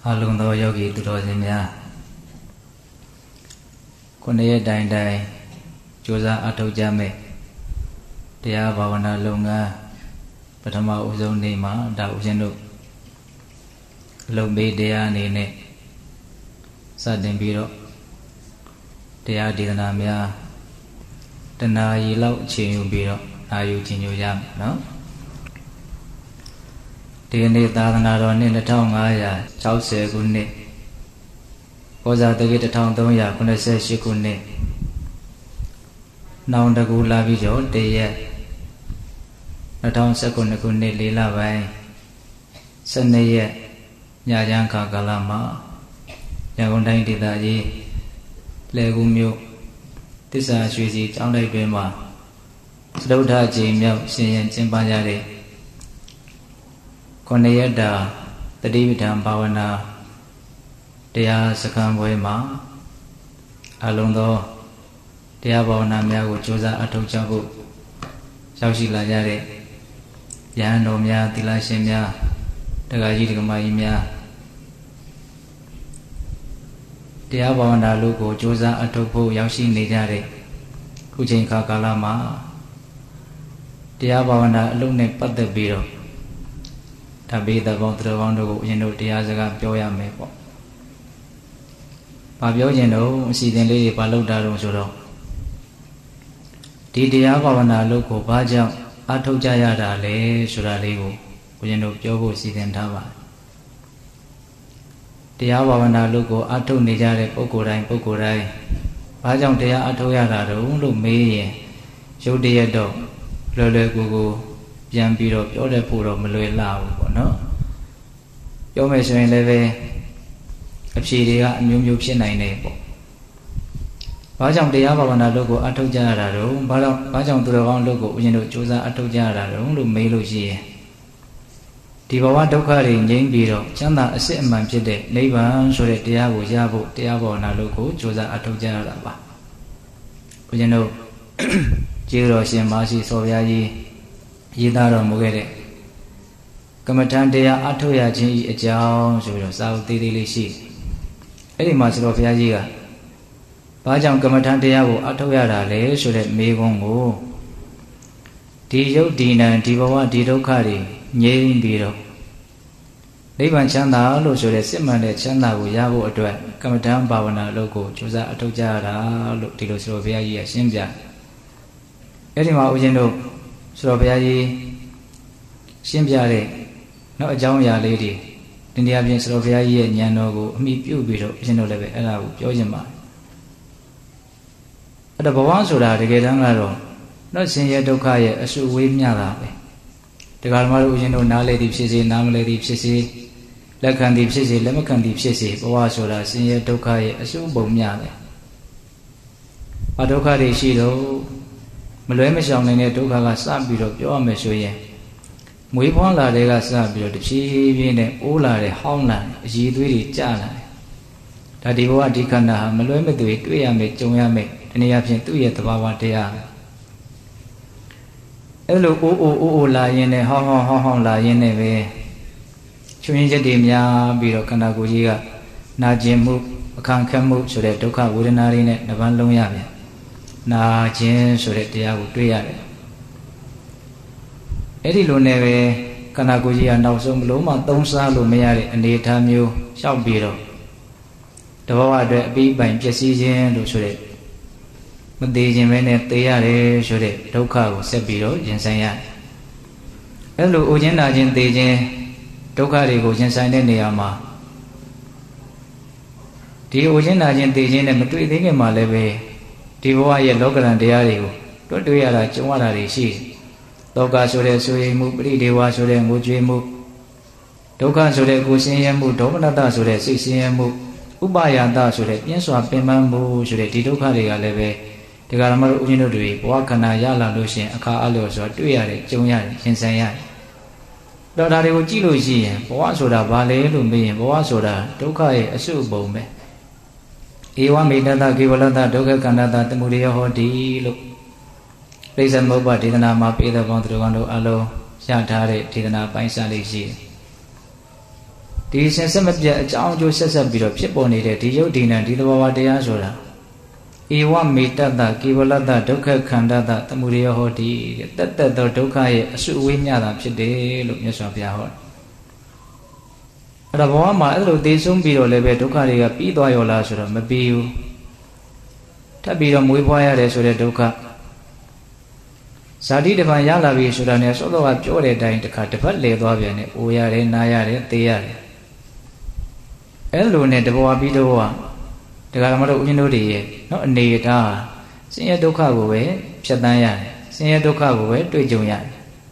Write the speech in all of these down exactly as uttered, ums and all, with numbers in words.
Alung do yogi tu do simya. Kunaya dain dain, joza atau jame. Dia bawana lunga, pertama uzon ni ma, dah uzon tu. Lumbi dia ni ni, sadin biro. Dia di tanah mia, tanah ilau cium biro, ayu cium jam, no? Dia ni tanah roni ni tahu ngaya, jauh sekun ni. Koza tadi datang tu ya, kuna saya sikun ni. Naun dah gula bijau dia. Datang sekun sekun ni lila bay. Seni ya, nyajang kagalama. Yang undang di tadi, legumyo. Tisa suci cangdai bema. Sudah dah jemnya sian simpan jari. Konaya dah tadi bidang bawana. Dia sekarang boleh mah, alung do, dia bawa namanya aku coba atau cabu, jauh sila jari, jangan domnya tilasemnya, degaji dikemaimnya, dia bawa nalu aku coba atau pu jauh sini jari, kucing kakala mah, dia bawa nalu ne pada biru, tapi tak bawa terbang dulu, jenuh dia sekarang pioya meko. Pabiau jenuh si denli palau darung suro. Di dia bawana luku bajang atau jaya dale suraligu. Jenuh jogo si dendaba. Dia bawana luku atau nijare pokurai pokurai. Bajang dia atau ya darung lu meye. Jauh dia do lele gugu yang biru jauh puro melui lau no. Jauh mesuin leve. Apsi dia nyum nyum si nai nai po. Bajang dia bawa na logo atau jara ro, bajang bajang tu orang logo jenuh cuza atau jara ro, lu melu si. Di bawah dokar ini biro, canda asyik emam cede, leiban sore dia bu jabu dia bawa na logo cuza atau jara ba. Jenuh jiro si masih sobiaji, jidaro mugere. Kemudian dia atau ya jadi jauh sudah saudi dilisi. Ini masih loh ya. Bajang kemudian dia bu atau ya dale sudah megongu. Di jauh di nan di bawah di dokari nyerin biro. Lepas canda lo sudah semana canda bu ya bu adua. Kemudian bawa logo cuza atau jara lo di lo sudah ya siapa. Ini mau ujian lo sudah ya siapa le. Nak jauh ya le di. Dia punya serofiya ye nyano go mi piu biro jenuh lebe era go piau jema. Ada bawang sudah dekat dengan lo. Nak senja dokar ye asu wimnya lah be. Dekat malu jenuh nale di sisi namle di sisi, lekhan di sisi lemakan di sisi bawang sudah senja dokar ye asu bomnya be. Pada dokar di sini melalui macam ni dokar la sab biro piau mesuye. Mui pun lah dia rasa bila di sini ni, ulah dia haun lah, jitu ini jalan. Tadi bawa di kana melalui metu itu ya me, jauh ya me, ini apa sih tu ya terbawa dia. Elu u u u u lah ini, haun haun haun haun lah ini be. Cuma jadi dia bila kana kujiga, najimu, akan kamu sudah doka udah nari ni, depan long ya be. Najim sudah dia udah ya be. Eri lo neve karena kuji anda usung belum matang selalu mencari andi tamu siap biro. Dapat ada bibain presiden lo sudah. Mesti jemen tiada sudah. Dokar sebiro jenayah. Elu ujian ajen tiada dokar itu jenayah ni ama. Di ujian ajen tiada ni betul ini malah be. Di bawah ye lokal dia itu. Tu tu ya lah cuma dari si. Dokar sudah sudah mu beri dewa sudah mu jual mu. Dokar sudah kusinya mu, domana dah sudah sisinya mu. Ubaya dah sudah piensuap pemam mu sudah di dokar dia lebe. Dekat ramai ujian dui, bawa kena ya lalu sih, akal alu sudah dui ada, jauhnya jenayah. Dokar itu cilu sih, bawa sudah balik lumbi, bawa sudah dokar asu bau me. Iwan minta tak kiwalan tak dokar kena tak temu dia hodi lu. Reason moba di tanah mapida bang terus kalau alo syadhare di tanah paisa lesi. ဒီစင်ဆက်မပြတ်အကြောင်းအကျိုးဆက်ဆက်ပြီးတော့ဖြစ်ပေါ်နေတဲ့ဒီယုတ်ဒီနံဒီသဘောဝတရားဆိုတာဧဝမေတ္တတကေဝလတ္တဒုက္ခခန္ဓာတသမုဒယဟောတိတက်တက်သောဒုက္ခရဲ့အစုအဝေးမျှတာဖြစ်တယ်လို့မြတ်စွာဘုရားဟောတယ်အဲ့ဒါဘဝမှာအဲ့လိုသိဆုံးပြီးတော့လည်းပဲဒုက္ခတွေကပြီးသွားရောလားဆိုတော့မပြီးဘူးထပ်ပြီးတော့မွေးဖွားရတယ်ဆိုတဲ့ဒုက္ခဇာတိတပံရလာပြီဆိုတာနဲ့စောစောကပြောတဲ့အတိုင်းတစ်ခါတစ်ပတ်လဲသွားပြန်တယ်အိုရတယ်နားရတယ်သေရတယ်အဲ့လိုနဲ့တဘဝပြီးတော့ဒကာမတို့ဦးဇင်းတို့တွေရဲ့နော်အနေအထားဆင်းရဲဒုက္ခကိုပဲဖြတ်တန်းရတယ်ဆင်းရဲဒုက္ခကိုပဲတွေ့ကြုံရတယ်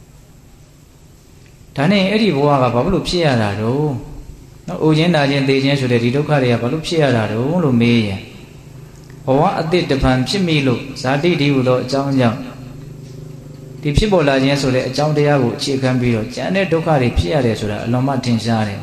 ဒါနဲ့အဲ့ဒီဘဝကဘာလို့ဖြစ်ရတာတော့နော်အိုခြင်းနာခြင်းသေခြင်းဆိုတဲ့ဒီဒုက္ခတွေကဘာလို့ဖြစ်ရတာတော့လို့မေးရင်ဘဝအတိတ်တပံဖြစ်မိလို့ဇာတိဒီဟုသောအကြောင်းကြောင့်ဒီဖြစ်ပေါ်လာခြင်းဆိုတဲ့အကြောင်းတရားကိုအခြေခံပြီးတော့ကျန်တဲ့ဒုက္ခတွေဖြစ်ရတယ်ဆိုတာအလွန်မှထင်ရှားတယ်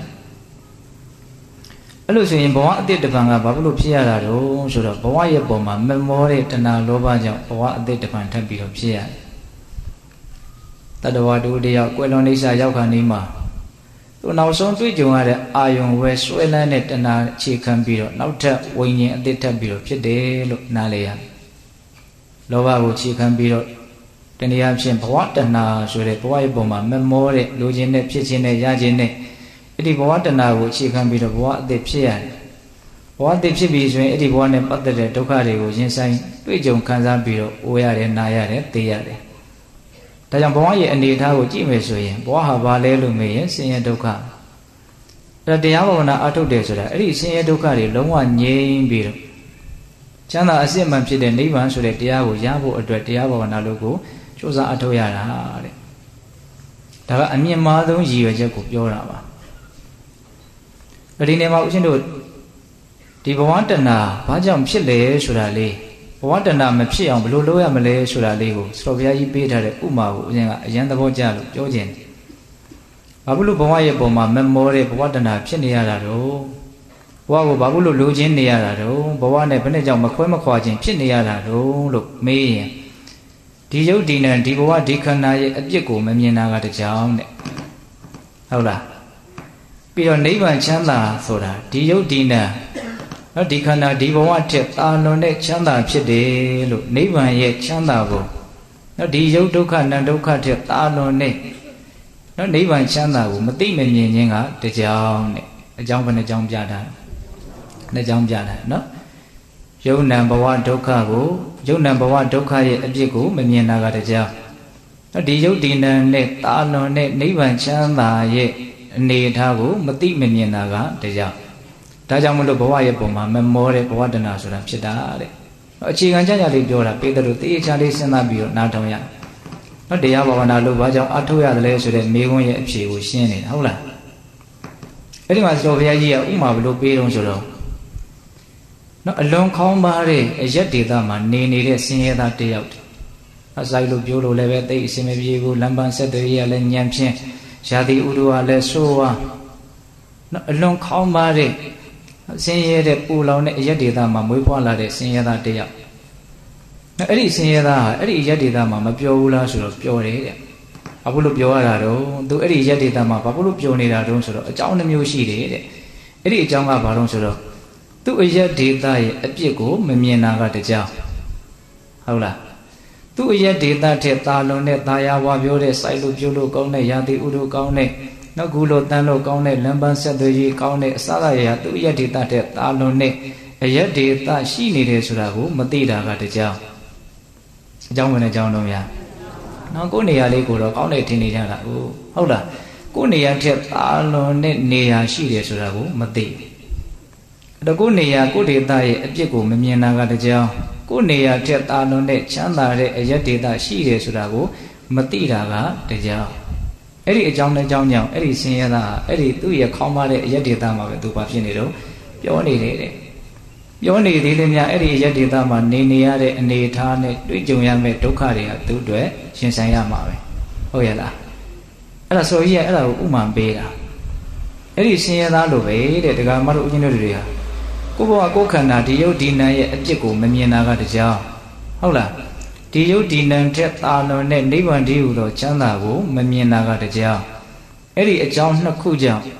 အဲ့လိုဆိုရင်ဘဝအတိတ်တပံကဘာလို့ဖြစ်ရတာတော့ဆိုတော့ဘဝရဲ့ပုံမှာမမောတဲ့တဏှာလောဘကြောင့်ဘဝအတိတ်တပံထပ်ပြီးတော့ဖြစ်ရတယ်တတဝတူတယောက်ကွယ်လွန်အိဋ္ဌာရောက်ခါနေမှာသူနောက်ဆုံးတွေ့ကြုံရတဲ့အာယုံဝဲဆွဲလန်းတဲ့တဏှာအခြေခံပြီးတော့နောက်ထပ်ဝိညာဉ်အတိတ်ထပ်ပြီးတော့ဖြစ်တယ်လို့နားလည်ရတယ်လောဘကိုအခြေခံပြီးတော့တနည်းအားဖြင့်ဘဝတဏှာဆိုတဲ့ဘဝရဲ့ပုံမှာမမောတဲ့လူချင်းနဲ့ဖြစ်ချင်းနဲ့ရချင်းနဲ့အဲ့ဒီဘဝတဏှာကိုအခြေခံပြီးတော့ဘဝအသစ်ဖြစ်ရတယ်ဘဝအသစ်ဖြစ်ပြီဆိုရင်အဲ့ဒီဘဝနဲ့ပတ်သက်တဲ့ဒုက္ခတွေကိုရင်ဆိုင်တွေ့ကြုံခံစားပြီးတော့အိုရတယ်နာရတယ်သိရတယ်ဒါကြောင့်ဘဝရဲ့အနေအထားကိုကြည့်မယ်ဆိုရင်ဘဝဟာဘာလဲလို့မေးရင်ဆင်းရဲဒုက္ခအဲ့တရားဘာဝနာအထုတ်တယ်ဆိုတာအဲ့ဒီဆင်းရဲဒုက္ခတွေလုံးဝငြိမ်းပြီးတော့ချမ်းသာအစစ်မှန်ဖြစ်တဲ့နိဗ္ဗာန်ဆိုတဲ့တရားကိုရဖို့အတွက်တရားဘာဝနာလို့ကိုကြိုးစားအထောက်ရတာတဲ့ဒါကအမြင့်မားဆုံးရည်ရွယ်ချက်ကိုပြောတာပါဒီနေ့မှာဦးရှင်တို့ဒီဘဝတဏှာဘာကြောင့်ဖြစ်လဲဆိုတာလေးဘဝတဏှာမဖြစ်အောင်ဘယ်လိုလုပ်ရမလဲဆိုတာလေးကိုစတော်ဘုရားကြီးပေးထားတဲ့ဥမာကိုဦးရှင်ကအရန်သဘောကျလို့ပြောခြင်းဘာလို့ဘဝရဲ့ပုံမှာမမောတဲ့ဘဝတဏှာဖြစ်နေရတာတော့ဘဝကိုဘာလို့လိုချင်နေရတာတော့ဘဝနဲ့ဘယ်နဲ့ကြောင့်မခွဲမခွာခြင်းဖြစ်နေရတာတော့လို့မေးရင်ဒီယုတ်ဒီနံဒီဘဝဒီခန္ဓာရဲ့အပြစ်ကိုမမြင်တာကတကြောင်တဲ့ဟုတ်လားပြီးတော့နိဗ္ဗာန်ချမ်းသာဆိုတာဒီယုတ်ဒီနံနော်ဒီခန္ဓာဒီဘဝထက်တာလွန်တဲ့ချမ်းသာဖြစ်တယ်လို့နိဗ္ဗာန်ရဲ့ချမ်းသာကိုနော်ဒီယုတ်ဒုက္ခနံဒုက္ခထက်တာလွန်တဲ့နော်နိဗ္ဗာန်ချမ်းသာကိုမသိမမြင်ခြင်းကတကြောင်တဲ့အကြောင်းဘယ်နှကြောင်းပြတာနှစ်ကြောင်းပြတာနော်ယုံနံဘဝဒုက္ခကိုယုံနံဘဝဒုက္ခရဲ့အပြစ်ကိုမမြင်တာကတကြောင်ဒီယုတ်ဒီနံနဲ့တာလွန်တဲ့နိဗ္ဗာန်ချမ်းသာရဲ့အနေအထားကိုမသိမမြင်တာကတကြောင်ဒါကြောင့်မလို့ဘဝရဲ့ပုံမှာမမောတဲ့ဘဝတဏှာဆိုတာဖြစ်တာတဲ့အခြေခံကြကြလေးပြောတာပေတလို့တေးချာလေးစဉ်းစားပြီးတော့နားထောင်ရနော်တရားဘာဝနာလို့ဘာကြောင့်အထောက်ရတယ်လဲဆိုတဲ့မေးခွန်းရဲ့အဖြေကိုရှင်းနေတာဟုတ်လားအဲ့ဒီမှာစတော်ဘုရားကြီးကဥမာဘလို့ပေးတော့ဆိုတော့နော်အလွန်ခေါင်းပါတဲ့အရက်ဒေသမှာနေနေတဲ့ဆင်းရဲသားတယောက်အဆိုင်လို့ပြောလို့လည်းပဲတိတ်အစင်မပြေဘူးလမ်းပန်းဆက်တွေရလည်းညံဖြင်းရာသီဥတုကလည်းဆိုးဝါးနော်အလွန်ခေါင်းပါတဲ့ဆင်းရဲတဲ့ပူလောင်တဲ့အရက်ဒေသမှာမွေးဖွားလာတဲ့ဆင်းရဲသားတယောက်နော်အဲ့ဒီဆင်းရဲသားဟာအဲ့ဒီအရက်ဒေသမှာမပျော်ဘူးလားဆိုတော့ပျော်တယ်တဲ့ဘာလို့ပျော်ရတာတော့သူအဲ့ဒီအရက်ဒေသမှာဘာလို့ပျော်နေတာတုံးဆိုတော့အကြောင်းနှမျိုးရှိတယ်တဲ့အဲ့ဒီအကြောင်းကဘာလို့ဆိုတော့သူ့အရက်ဒေသရဲ့အပြစ်ကိုမမြင်တာကတကြောင်ဟုတ်လားသူ့အရက်ဒေသထက်တာလွန်တဲ့တာယာဝါပြောတဲ့စိုက်လို့ပြုလို့ကောင်းတဲ့ရာသီဥတုကောင်းတဲ့နော်ကူလို့တန်းလို့ကောင်းတဲ့လမ်းပန်းဆက်သွယ်ရေးကောင်းတဲ့အစအရာသူ့အရက်ဒေသထက်တာလွန်တဲ့အရက်ဒေသရှိနေတယ်ဆိုတာကိုမသိတာကတကြောင်အကြောင်းဝင်တဲ့အကြောင်းတော့များနော်ကိုယ်နေရာလေးကိုတော့ကောင်းတယ်ထင်နေကြတာဟုတ်ဟုတ်လားကိုယ်နေရာထက်တာလွန်တဲ့နေရာရှိတယ်ဆိုတာကိုမသိအဲ့တော့ကိုယ်နေရာကိုယ်ဒေသရဲ့အပြစ်ကိုမမြင်တာကတကြောင်ကိုယ်နေရာထက်တာလွန်တဲ့ချမ်းသာတဲ့အရက်ဒေသရှိတယ်ဆိုတာကိုမသိတာကတကြောင်အဲ့ဒီအကြောင်းနဲ့အကြောင်းကြောင့်အဲ့ဒီဆင်းရဲသားအဲ့ဒီသူ့ရဲ့ခေါင်းပါတဲ့အရက်ဒေသမှာပဲသူဘာဖြစ်နေတော့ပြောနေတယ်တဲ့ပြောနေသေးတယ်များအဲ့ဒီအရက်ဒေသမှာနေနေရတဲ့အနေအထားနဲ့တွေ့ကြုံရမယ့်ဒုက္ခတွေကသူ့အတွက်ရှင်ဆိုင်ရမှာပဲဟုတ်ရဲ့လားအဲ့ဒါဆိုကြီးကအဲ့ဒါကိုဥမာပေးတာအဲ့ဒီဆင်းရဲသားလိုပဲတဲ့ဒကာမတို့ဦးဇင်းတို့တွေဟာကိုယ့်ဘဝကိုယ်ခန္ဓာဒီယုတ်ဒီနံရဲ့အပြစ်ကိုမမြင်တာကတကြောင်ဟုတ်လားဒီယုတ်ဒီနံထက်သာလွန်တဲ့နိဗ္ဗာန်တည်းဟူသောချမ်းသာကိုမမြင်တာကတကြောင်အဲ့ဒီအကြောင်းနှစ်ခုကြောင့်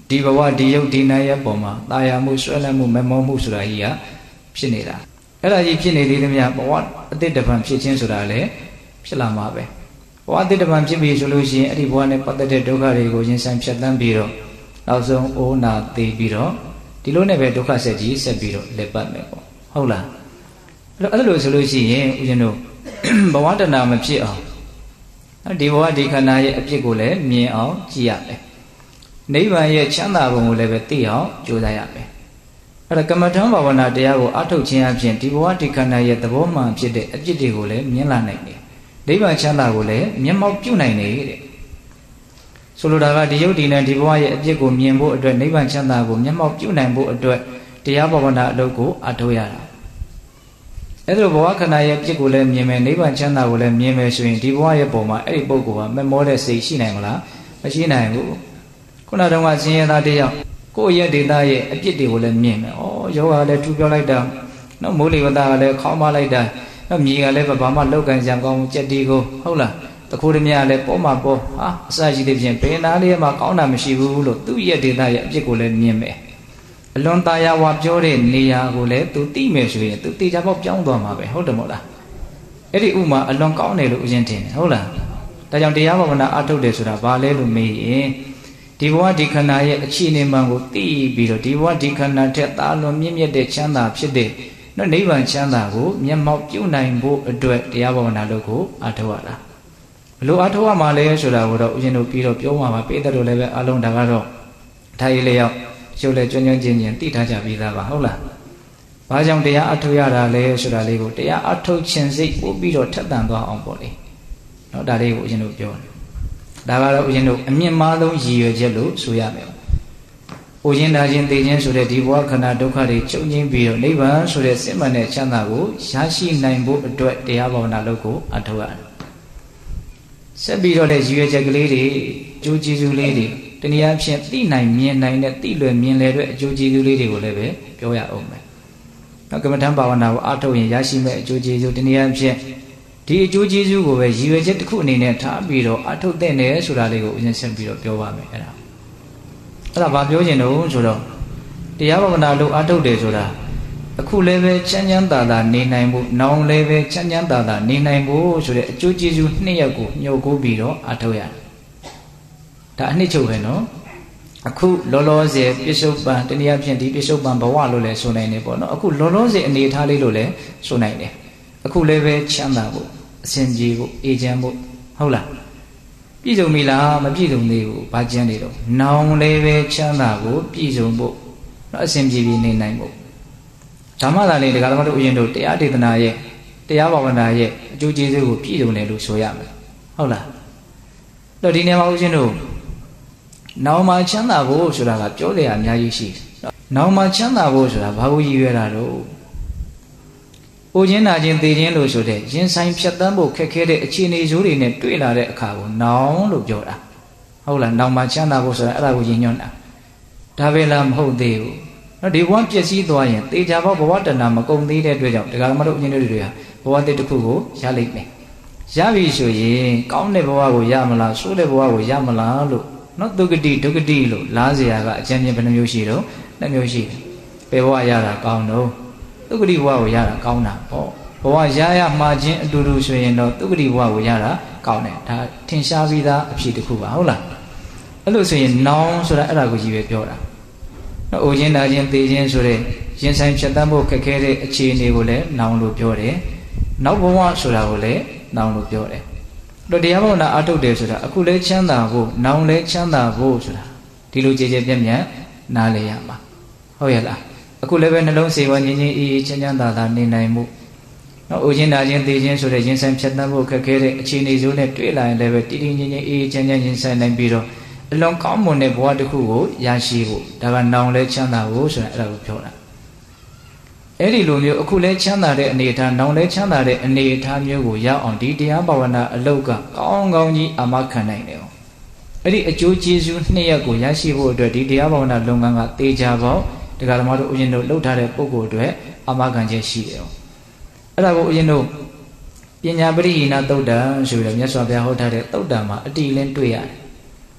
ဒီဘဝဒီယုတ်ဒီနာရဲ့ပုံမှာတာယာမှုဆွဲလန်းမှုမမောမှုဆိုတာကြီးကဖြစ်နေတာအဲ့ဒါကြီးဖြစ်နေသေးသမျှဘဝအတိတ်တပံဖြစ်ခြင်းဆိုတာလည်းဖြစ်လာမှာပဲဘဝအတိတ်တပံဖြစ်ပြီဆိုလို့ရှိရင်အဲ့ဒီဘဝနဲ့ပတ်သက်တဲ့ဒုက္ခတွေကိုရင်ဆိုင်ဖြတ်သန်းပြီးတော့နောက်ဆုံးအိုးနာသေးပြီးတော့ဒီလိုနဲ့ပဲဒုက္ခဆက်ကြီးဆက်ပြီးတော့လက်ပတ်မယ်ပေါ့ဟုတ်လားအဲ့တော့အဲ့လိုဆိုလို့ရှိရင်ဦးဇင်းတို့ဘဝတဏမဖြစ်အောင်ဒီဘဝဒီခန္ဓာရဲ့အဖြစ်ကိုလည်းမြင်အောင်ကြည့်ရမယ်နိဗ္ဗာန်ရဲ့ချမ်းသာပုံကိုလည်းပဲသိအောင်ကြိုးစားရမယ်အဲ့ဒါကမ္မထံဘာဝနာတရားကိုအထုတ်ခြင်းအပြင်ဒီဘဝဒီခန္ဓာရဲ့သဘောမှန်ဖြစ်တဲ့အဖြစ်တွေကိုလည်းမြင်လာနိုင်တယ်နိဗ္ဗာန်ချမ်းသာကိုလည်းမျက်မှောက်ပြုနိုင်တယ်တဲ့ဆိုလိုတာကဒီယုတ်ဒီနဲ့ဒီဘဝရဲ့အဖြစ်ကိုမြင်ဖို့အတွက်နိဗ္ဗာန်ချမ်းသာကိုမျက်မှောက်ပြုနိုင်ဖို့အတွက်တရားဘာဝနာအလုပ်ကိုအထုတ်ရတာအဲ့လိုဘဝခန္ဓာရဲ့အဖြစ်ကိုလည်းမြင်မယ်နိဗ္ဗာန်ချမ်းသာကိုလည်းမြင်မယ်ဆိုရင်ဒီဘဝရဲ့ပုံမှာအဲ့ဒီပုဂ္ဂိုလ်ဟာမမောတဲ့စိတ်ရှိနိုင်မလားမရှိနိုင်ဘူးခုနတုန်းကဆင်းရဲသားတယောက်ကိုယ့်ရဲ့ဒေတာရဲ့အပြစ်တွေကိုလည်းမြင်မယ်။ဩယောဂါလည်းထူပြောလိုက်တာနော်မိုးလေဝသကလည်းခေါင်းမလိုက်တာနော်မြေကလည်းဘာမှလောက်ကန်စံကောင်းကြက်တီကိုဟုတ်လားတခိုးဓမြလည်းပေါ်မှာပေါ်ဟာအစရှိတဲ့ဖြင့်ဘယ်နာလေးမှကောင်းတာမရှိဘူးလို့သူ့ရဲ့ဒေတာရဲ့အပြစ်ကိုလည်းမြင်မယ်။အလွန်ตายာဝါပြောတဲ့နေရာကိုလည်းသူသိမယ်ဆိုရင်သူတေချာပေါက်ပြောင်းသွားမှာပဲဟုတ်တယ်မို့လား။အဲ့ဒီဥမာအလွန်ကောင်းတယ်လို့ဦးဇင်းထင်တယ်ဟုတ်လား။ဒါကြောင့်တရားဘာဝနာအထုတ်တယ်ဆိုတာဘာလဲလို့မေးရင်ဒီဘဝဒီခန္ဓာရဲ့အခြေအနေမှန်ကိုသိပြီးတော့ဒီဘဝဒီခန္ဓာထက်သာလွန်မြင့်မြတ်တဲ့ချမ်းသာဖြစ်တဲ့နော်နိဗ္ဗာန်ချမ်းသာကိုမျက်မှောက်ပြုနိုင်ဖို့အတွက်တရားဘာဝနာလုပ်ကိုအထောက်ရတာဘလို့အထောက်ရမှာလဲဆိုတာကိုတော့ဦးဇင်းတို့ပြီးတော့ပြောမှာပါပိဋကတို့လည်းပဲအလုံးဒါကတော့ထားရည်လျောက်ရုပ်လည်းကျွမ်းကျွမ်းကျင်ကျင်သိထားကြပြီးသားပါဟုတ်လားဘာကြောင့်တရားအထောက်ရတာလဲဆိုတာလေးကိုတရားအထောက်ခြင်းစိတ်ပို့ပြီးတော့ထက်သန်သွားအောင်ပေါ့လေနော်ဒါလေးကိုဦးဇင်းတို့ပြောတယ်ဒါကတော့ဦးဇင်းတို့အမြင့်မားဆုံးရည်ရွယ်ချက်လို့ဆိုရမယ်။အိုခြင်းဒါခြင်းသိခြင်းဆိုတဲ့ဒီဘဝခန္ဓာဒုက္ခတွေချုပ်ငြိမ်းပြီးတော့နိဗ္ဗာန်ဆိုတဲ့စစ်မှန်တဲ့ချမ်းသာကိုရရှိနိုင်ဖို့အတွက်တရားဘာဝနာလုပ်ကိုအထောက်ရတယ်။ဆက်ပြီးတော့လည်းရည်ရွယ်ချက်ကလေးတွေအကျိုးကျေးဇူးလေးတွေတနည်းအားဖြင့်သိနိုင်မြင်နိုင်တဲ့သိလွယ်မြင်လည်တဲ့အကျိုးကျေးဇူးလေးတွေကိုလည်းပဲပြောရအောင်မယ်။နောက်ကမ္မထံဘာဝနာကိုအထောက်ရင်ရရှိမဲ့အကျိုးကျေးဇူးတနည်းအားဖြင့်ဒီအကျိုးကျေးဇူးကိုပဲရည်ရွယ်ချက်တစ်ခုအနေနဲ့ထားပြီးတော့အထုတ်တဲ့နယ်ဆိုတာလေးကိုဦးဇင်းဆက်ပြီးတော့ပြောပါမယ်အဲ့ဒါအဲ့ဒါဘာပြောချင်တော့ဆိုတော့တရားဘာဝနာလို့အထုတ်တယ်ဆိုတာအခုလည်းပဲချမ်းချမ်းသာသာနေနိုင်ဖို့နောင်လည်းပဲချမ်းချမ်းသာသာနေနိုင်ဖို့ဆိုတဲ့အကျိုးကျေးဇူးနှစ်ရပ်ကိုညှို့ကိုပြီးတော့အထုတ်ရတယ်ဒါအနှစ်ချုပ်ပဲနော်အခုလောလောဆယ်ပြစ္ဆုတ်ပံတနည်းအားဖြင့်ဒီပြစ္ဆုတ်ပံဘဝလို့လည်းဆိုနိုင်တယ်ပေါ့နော်အခုလောလောဆယ်အနေထားလေးလို့လည်းဆိုနိုင်တယ်အခုလည်းပဲချမ်းသာဖို့အစဉ်ပြေဖို့အေးချမ်းဖို့ဟုတ်လားပြည့်စုံပြီလားမပြည့်စုံသေးဘူးဘာကျန်နေတော့နောင်လည်းပဲချမ်းသာဖို့ပြည့်စုံဖို့အစဉ်ပြေပြေနေနိုင်ဖို့ဓမ္မသာလေးတရားဓမ္မတို့ဥယျာဉ်တို့တရားဒေသနာရဲ့တရားဘာဝနာရဲ့အကျိုးကျေးဇူးကိုပြည့်စုံတယ်လို့ဆိုရမယ်ဟုတ်လားတော့ဒီနေရာမှာဥယျာဉ်တို့နောင်မှာချမ်းသာဖို့ဆိုတာကပြောတယ်အများကြီးရှိတယ်နောင်မှာချမ်းသာဖို့ဆိုတာဘာကိုရည်ရွယ်တာတော့အိုခြင်းနာခြင်းသိခြင်းလို့ဆိုတဲ့ရင်ဆိုင်ဖြတ်တန်းဖို့ခက်ခဲတဲ့အခြေအနေဆိုးတွေနဲ့တွေ့လာတဲ့အခါကိုနောင်လို့ပြောတာဟုတ်လားနောင်မှာချမ်းသာဖို့ဆိုတာအဲ့ဒါကိုရည်ညွှန်းတာဒါပဲလားမဟုတ်သေးဘူးနော်ဒီဘဝပျက်စီးသွားရင်တေချာဘောဘဝတဏမကုန်သေးတဲ့အတွက်ကြောင့်တရားဓမ္မတို့အင်းတို့တွေကဘဝတည်းတစ်ခုကိုရလိမ့်မယ်ရပြီဆိုရင်ကောင်းတဲ့ဘဝကိုရမလားဆိုးတဲ့ဘဝကိုရမလားလို့နော်ဒုက္ခတိဒုက္ခတိလို့လားเสียကအကျဉ်းချင်းဘယ်နှမျိုးရှိတော့နှစ်မျိုးရှိတယ်ဘယ်ဘဝရတာကောင်းတော့ဒုက္ခတိဘဝကိုရတာကောင်းတာပေါ့ဘဝရရမှာချင်းအတူတူဆိုရင်တော့ဒုက္ခတိဘဝကိုရတာကောင်းတယ်ဒါထင်ရှားပြီးသားအဖြစ်တစ်ခုပါဟုတ်လားအဲ့လိုဆိုရင်နောင်ဆိုတာအဲ့ဒါကိုကြီးပဲပြောတာနော်အိုခြင်းဒါခြင်းသေခြင်းဆိုတဲ့ရင်ဆိုင်ဖြတ်တန်းဖို့ခက်ခဲတဲ့အခြေအနေကိုလည်းနောင်လို့ပြောတယ်နောက်ဘဝဆိုတာကိုလည်းနောင်လို့ပြောတယ်တို့တရားဘာဝနာအထုတ်တယ်ဆိုတာအခုလဲချမ်းသာဖို့နောင်လဲချမ်းသာဖို့ဆိုတာဒီလိုကြည်ကြည်ပြည့်ပြည့်နားလည်ရမှာဟုတ်ရဲ့လားအခုလည်းပဲနှလုံးစေဝငြင်းငြင်းအေးအေးချမ်းချမ်းသာသာနေနိုင်မှုနော်အိုခြင်းဒါခြင်းသေခြင်းဆိုတဲ့ရင်ဆိုင်ဖြတ်တန်းဖို့ခက်ခဲတဲ့အခြေအနေဆိုးနဲ့တွေ့လာရင်လည်းပဲတည်တည်ငြင်းငြင်းအေးအေးချမ်းချမ်းရင်ဆိုင်နိုင်ပြီးတော့အလွန်ကောင်းမွန်တဲ့ဘဝတစ်ခုကိုရရှိဖို့ဒါကနောင်လဲချမ်းသာဖို့ဆိုတာအဲ့ဒါကိုပြောတာအဲ့ဒီလိုမျိုးအခုလဲချမ်းသာတဲ့အနေအထားနောင်လဲချမ်းသာတဲ့အနေအထားမျိုးကိုရအောင်ဒီတရားဘာဝနာအလောက်ကကောင်းကောင်းကြီးအာမခံနိုင်တယ်အဲ့ဒီအကျိုးကျေးဇူးနှစ်ရပ်ကိုရရှိဖို့အတွက်ဒီတရားဘာဝနာလုပ်ငန်းကတေချာပေါတရားဓမ္မတို့ဥယျာဉ်တို့လှုပ်ထားတဲ့ပုဂ္ဂိုလ်တွေအာမခံချက်ရှိတယ်အဲ့ဒါကိုဥယျာဉ်တို့ပညာပရိဟိနသုတ်တံဆိုပြီးတော့မြတ်စွာဘုရားဟောထားတဲ့သုတ်တံမှာအတိလင်းတွေ့ရတယ်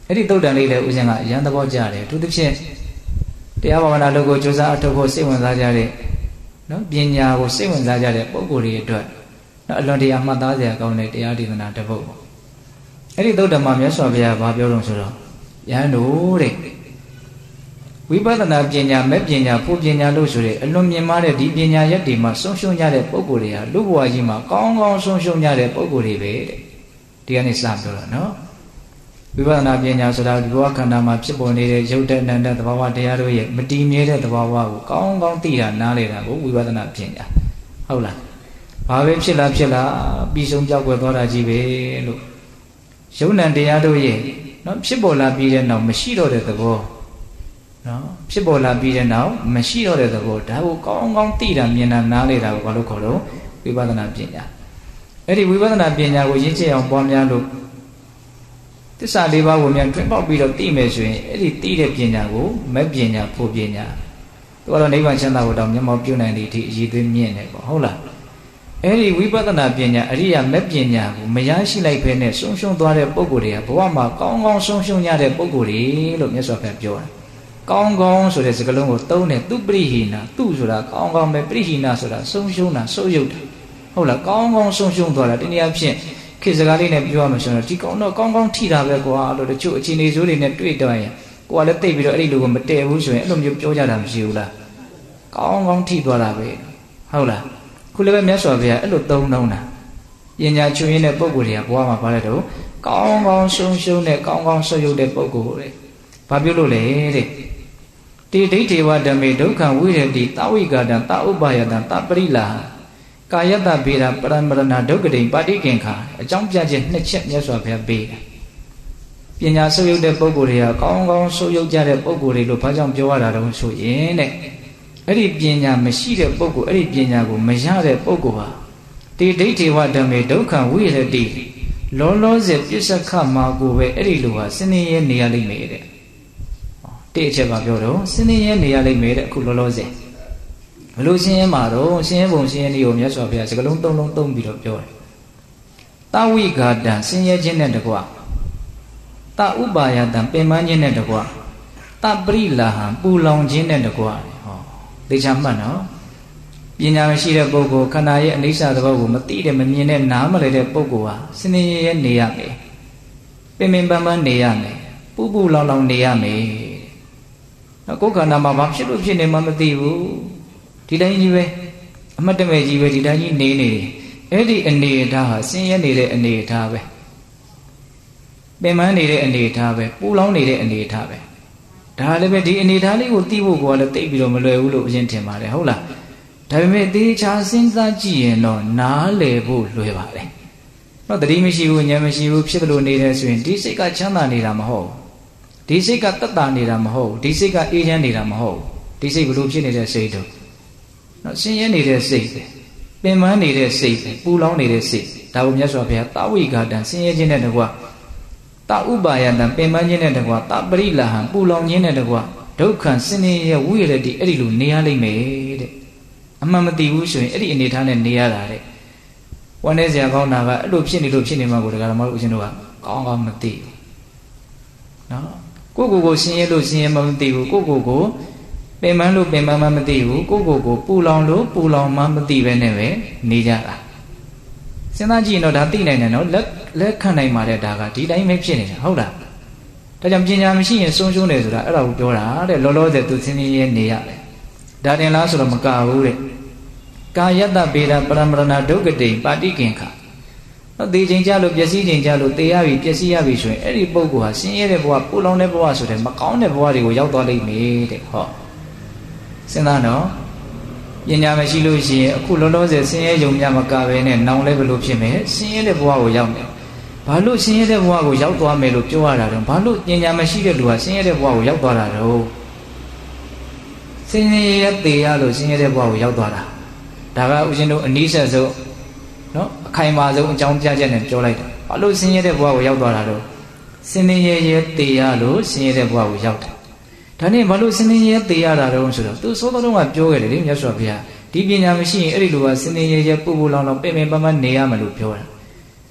အဲ့ဒီသုတ်တန်လေးလည်းဦးဇင်းကအရန်သဘောကျတယ်သူတစ်ဖြင့်တရားဘာဝနာလုပ်ကိုကြိုးစားအထောက်ဖို့စိတ်ဝင်စားကြတဲ့နော်ပညာကိုစိတ်ဝင်စားကြတဲ့ပုဂ္ဂိုလ်တွေအတွက်နော်အလွန်တရာမှတ်သားစရာကောင်းတဲ့တရားဒေသနာတစ်ပုဒ်ပေါ့အဲ့ဒီသုတ်တံမှာမြတ်စွာဘုရားဘာပြောလို့ဆိုတော့ယဟန်တို့တဲ့ဝိပဿနာပညာမဲ့ပညာဖို့ပညာလို့ဆိုတဲ့အလွန်မြင့်မားတဲ့ဒီပညာရက်တွေမှာဆုံးရှုံးကြတဲ့ပုဂ္ဂိုလ်တွေဟာလူဘဝကြီးမှာကောင်းကောင်းဆုံးရှုံးကြတဲ့ပုဂ္ဂိုလ်တွေပဲတဲ့ဒီကနေ့စပြောတော့နော်ဝိပဿနာပညာဆိုတာဒီဘဝခန္ဓာမှာဖြစ်ပေါ်နေတဲ့ရုပ်တဏ္ဍသဘာဝတရားတို့ရဲ့မတည်မြဲတဲ့သဘာဝကိုကောင်းကောင်းသိတာနားလည်တာကိုဝိပဿနာပညာဟုတ်လားဘာပဲဖြစ်လာဖြစ်လာပြီးဆုံးကြောက်ွယ်သွားတာကြီးပဲလို့ရုပ်ဏတရားတို့ရဲ့နော်ဖြစ်ပေါ်လာပြီးတဲ့နောက်မရှိတော့တဲ့သဘောနော်ဖြစ်ပေါ်လာပြီးတဲ့နောက်မရှိတော့တဲ့သဘောဒါကိုကောင်းကောင်းသိတာမြင်တာနားလည်တာကိုဘာလို့ခေါ်လို့ဝိပဿနာပညာအဲ့ဒီဝိပဿနာပညာကိုရင့်ကျက်အောင်ပွားများလို့သစ္စာလေးပါးကိုမြန်တွင်ပေါက်ပြီးတော့သိမယ်ဆိုရင်အဲ့ဒီသိတဲ့ပညာကိုမဲ့ပညာဖို့ပညာသူကတော့နိဗ္ဗာန်ချမ်းသာကိုတောင်မျက်မှောက်ပြုနိုင်တဲ့အထိအရေးသွေးမြင့်နေပေါ့ဟုတ်လားအဲ့ဒီဝိပဿနာပညာအရိယာမဲ့ပညာကိုမရရှိလိုက်ဘဲနဲ့ဆုံးရှုံးသွားတဲ့ပုဂ္ဂိုလ်တွေကဘဝမှာကောင်းကောင်းဆုံးရှုံးရတဲ့ပုဂ္ဂိုလ်တွေလို့မြတ်စွာဘုရားပြောတယ်ကောင်းကောင်းဆိုတဲ့စကားလုံးကိုသုံးတယ်သူပရိဟိနာသူဆိုတာကောင်းကောင်းပဲပရိဟိနာဆိုတာဆုံးရှုံးတာဆုပ်ယုတ်တာဟုတ်လားကောင်းကောင်းဆုံးရှုံးသွားတာဒီနေရာဖြင့်ခေတ်စကားလေးနဲ့ပြောရမှာဆိုတော့ဒီကောင်းတော့ကောင်းကောင်းထိတာပဲကွာလို့တချို့အခြေအနေဆိုးတွေနဲ့တွေ့တော့ရင်ကိုကလည်းသိပြီးတော့အဲ့ဒီလူကိုမတည့်ဘူးဆိုရင်အဲ့လိုမျိုးပြောကြတာမရှိဘူးလားကောင်းကောင်းထိသွားတာပဲဟုတ်လားခုလည်းပဲမြတ်စွာဘုရားအဲ့လိုသုံးနှုံးတာပညာချွင်းတဲ့ပုံကိုယ်တွေကဘဝမှာပါတဲ့တော့ကောင်းကောင်းဆုံးရှုံးတဲ့ကောင်းကောင်းဆုပ်ယုတ်တဲ့ပုံကိုယ်တွေဘာပြောလို့လဲတဲ့တိဒိဋ္ဌေဝဓမ္မေဒုက္ခဝိရတိသဝိကာတံသဥပယတံသပရိလာကာယတဗေဒပရမရဏဒုက္ခတိပါတိကင်္ခာအကြောင်းပြချက်နှစ်ချက်မြတ်စွာဘုရားပေးတယ်ပညာဆုပ်ယုတ်တဲ့ပုံကိုယ်တွေကကောင်းကောင်းဆုပ်ယုတ်ကြတဲ့ပုံကိုယ်တွေလို့ဘာကြောင့်ပြောရတာတုံးဆိုရင်တဲ့အဲ့ဒီပညာမရှိတဲ့ပုဂ္ဂိုလ်အဲ့ဒီပညာကိုမရတဲ့ပုဂ္ဂိုလ်ဟာတိဒိဋ္ဌေဝဓမ္မေဒုက္ခဝိရတိလောလောဆယ်ပစ္စခမှာကိုပဲအဲ့ဒီလိုဟာစနေရဲနေရလိမ့်မယ်တဲ့တိအချက်ပါပြောတော့စနေရဲနေရလိမ့်မယ်တဲ့အခုလောလောဆယ်ဘလို့ရှင်းရင်မှာတော့ရှင်းပုံရှင်းလေးကိုမြတ်စွာဘုရားစကလုံးသုံးလုံးသုံးပြီးတော့ပြောတယ်တဝိဂါတံစင်ရဲခြင်းနဲ့တကွတဥပါယတံပင်ပန်းခြင်းနဲ့တကွတပရိလာဟံပူလောင်ခြင်းနဲ့တကွဟောသိချာမှတ်နော်ပညာမရှိတဲ့ပုဂ္ဂိုလ်ခန္ဓာရဲ့အနိစ္စသဘောကိုမသိတဲ့မမြင်တဲ့နားမလည်တဲ့ပုဂ္ဂိုလ်ဟာစနေရဲနေရမယ်ပင်ပင်ပန်းပန်းနေရမယ်ပူပူလောင်လောင်နေရမယ်နော်ကိုယ်ခန္ဓာမှာဘာဖြစ်လို့ဖြစ်နေမှမသိဘူးဒီတိုင်းကြီးပဲအမတ်တမဲ့ကြီးပဲဒီတိုင်းကြီးနေနေတယ်အဲ့ဒီအနေအထားဟာဆင်းရဲနေတဲ့အနေအထားပဲပင်ပန်းနေတဲ့အနေအထားပဲပူလောင်နေတဲ့အနေအထားပဲဒါလည်းပဲဒီအနေအထားလေးကိုသိဖို့ကလည်းသိပြီးတော့မလွယ်ဘူးလို့အရင်ထင်ပါတယ်ဟုတ်လားဒါပေမဲ့သေချာစဉ်းစားကြည့်ရင်တော့နားလည်ဖို့လွယ်ပါတယ်တော့တတိမရှိဘူးဉာဏ်မရှိဘူးဖြစ်လို့နေတယ်ဆိုရင်ဒီစိတ်ကချမ်းသာနေတာမဟုတ်ဒီစိတ်ကတက်တာနေတာမဟုတ်ဒီစိတ်ကအေးချမ်းနေတာမဟုတ်ဒီစိတ်ဘလို့ဖြစ်နေတဲ့စိတ်တို့နော်ဆင်းရဲနေတဲ့စိတ်ပဲပင်ပန်းနေတဲ့စိတ်ပဲပူလောင်နေတဲ့စိတ်ဒါကိုမြတ်စွာဘုရားတဝိဂါတံဆင်းရဲခြင်းနဲ့တကွတဥပါယတံပင်ပန်းခြင်းနဲ့တကွတပရိလာဟံပူလောင်ခြင်းနဲ့တကွဒုက္ခဆင်းရဲဝိရတိအဲ့ဒီလိုနေရလိမ့်မယ်တဲ့အမှန်မသိဘူးဆိုရင်အဲ့ဒီအနေထားနဲ့နေရတာတဲ့ဝမ်းနေစရာကောင်းတာကအဲ့လိုဖြစ်နေလို့ဖြစ်နေမှာကိုတကယ်တော့မဟုတ်ဦးရှင်တို့ကကောင်းကောင်းမသိဘူးနော်ကိုကိုကိုဆင်းရဲလို့ဆင်းရဲမှမသိဘူးကိုကိုကိုပင်ပန်းလို့ပင်ပန်းမှမသိဘူးကိုကိုကိုပူလောင်လို့ပူလောင်မှမသိပဲနဲ့ပဲနေကြတာစဉ်းစားကြည့်ရင်တော့ဒါသိနိုင်တယ်နော်လက်လက်ခံနိုင်ပါတယ်ဒါကဒီတိုင်းပဲဖြစ်နေတာဟုတ်လားဒါကြောင့်ပညာမရှိရင်ဆုံးရှုံးတယ်ဆိုတာအဲ့ဒါကိုပြောတာတဲ့လောလောဆယ်သူဆင်းရဲနေရတယ်ဒါတင်လားဆိုတော့မကဘူးတဲ့ကာယတဗေဒပရမရဏဒုက္ခတိပါတိကင်္ခာတော့သေချိန်ကြလို့ပျက်စီးချိန်ကြလို့သေရပြီပျက်စီးရပြီဆိုရင်အဲ့ဒီပုဂ္ဂိုလ်ဟာဆင်းရဲတဲ့ဘဝပူလောင်တဲ့ဘဝဆိုတဲ့မကောင်းတဲ့ဘဝတွေကိုရောက်သွားလိမ့်မယ်တဲ့ဟောစဉ်းစားတော့ပညာမရှိလို့ရှိရင်အခုလောလောဆယ်ဆင်းရဲယုံများမကပဲနဲ့နောင်လည်းဘလို့ဖြစ်မယ်ဆင်းရဲတဲ့ဘဝကိုရောက်မယ်ဘာလို့ဆင်းရဲတဲ့ဘဝကိုရောက်သွားမယ်လို့ပြောရတာတော့ဘာလို့ပညာမရှိတဲ့လူဟာဆင်းရဲတဲ့ဘဝကိုရောက်သွားတာတော့ဆင်းရဲရသေးရလို့ဆင်းရဲတဲ့ဘဝကိုရောက်သွားတာဒါကဦးဇင်းတို့အနည်းဆက်ဆုံးနော်အခိုင်အမာဆုံးအကြောင်းပြချက်နဲ့ပြောလိုက်တာဘာလို့ဆင်းရဲတဲ့ဘဝကိုရောက်သွားတာတော့ဆင်းရဲရသေးရလို့ဆင်းရဲတဲ့ဘဝကိုရောက်တယ်ဒါနဲ့ဘာလို့စနေရဲသေးရတာတော့ဆိုတော့သူသောတော်ကပြောခဲ့တယ်လေမြတ်စွာဘုရားဒီပညာမရှိရင်အဲ့ဒီလိုကစနေရဲရဲပူပူလောင်လောင်ပင်ပင်ပန်းပန်းနေရမလို့ပြောတာ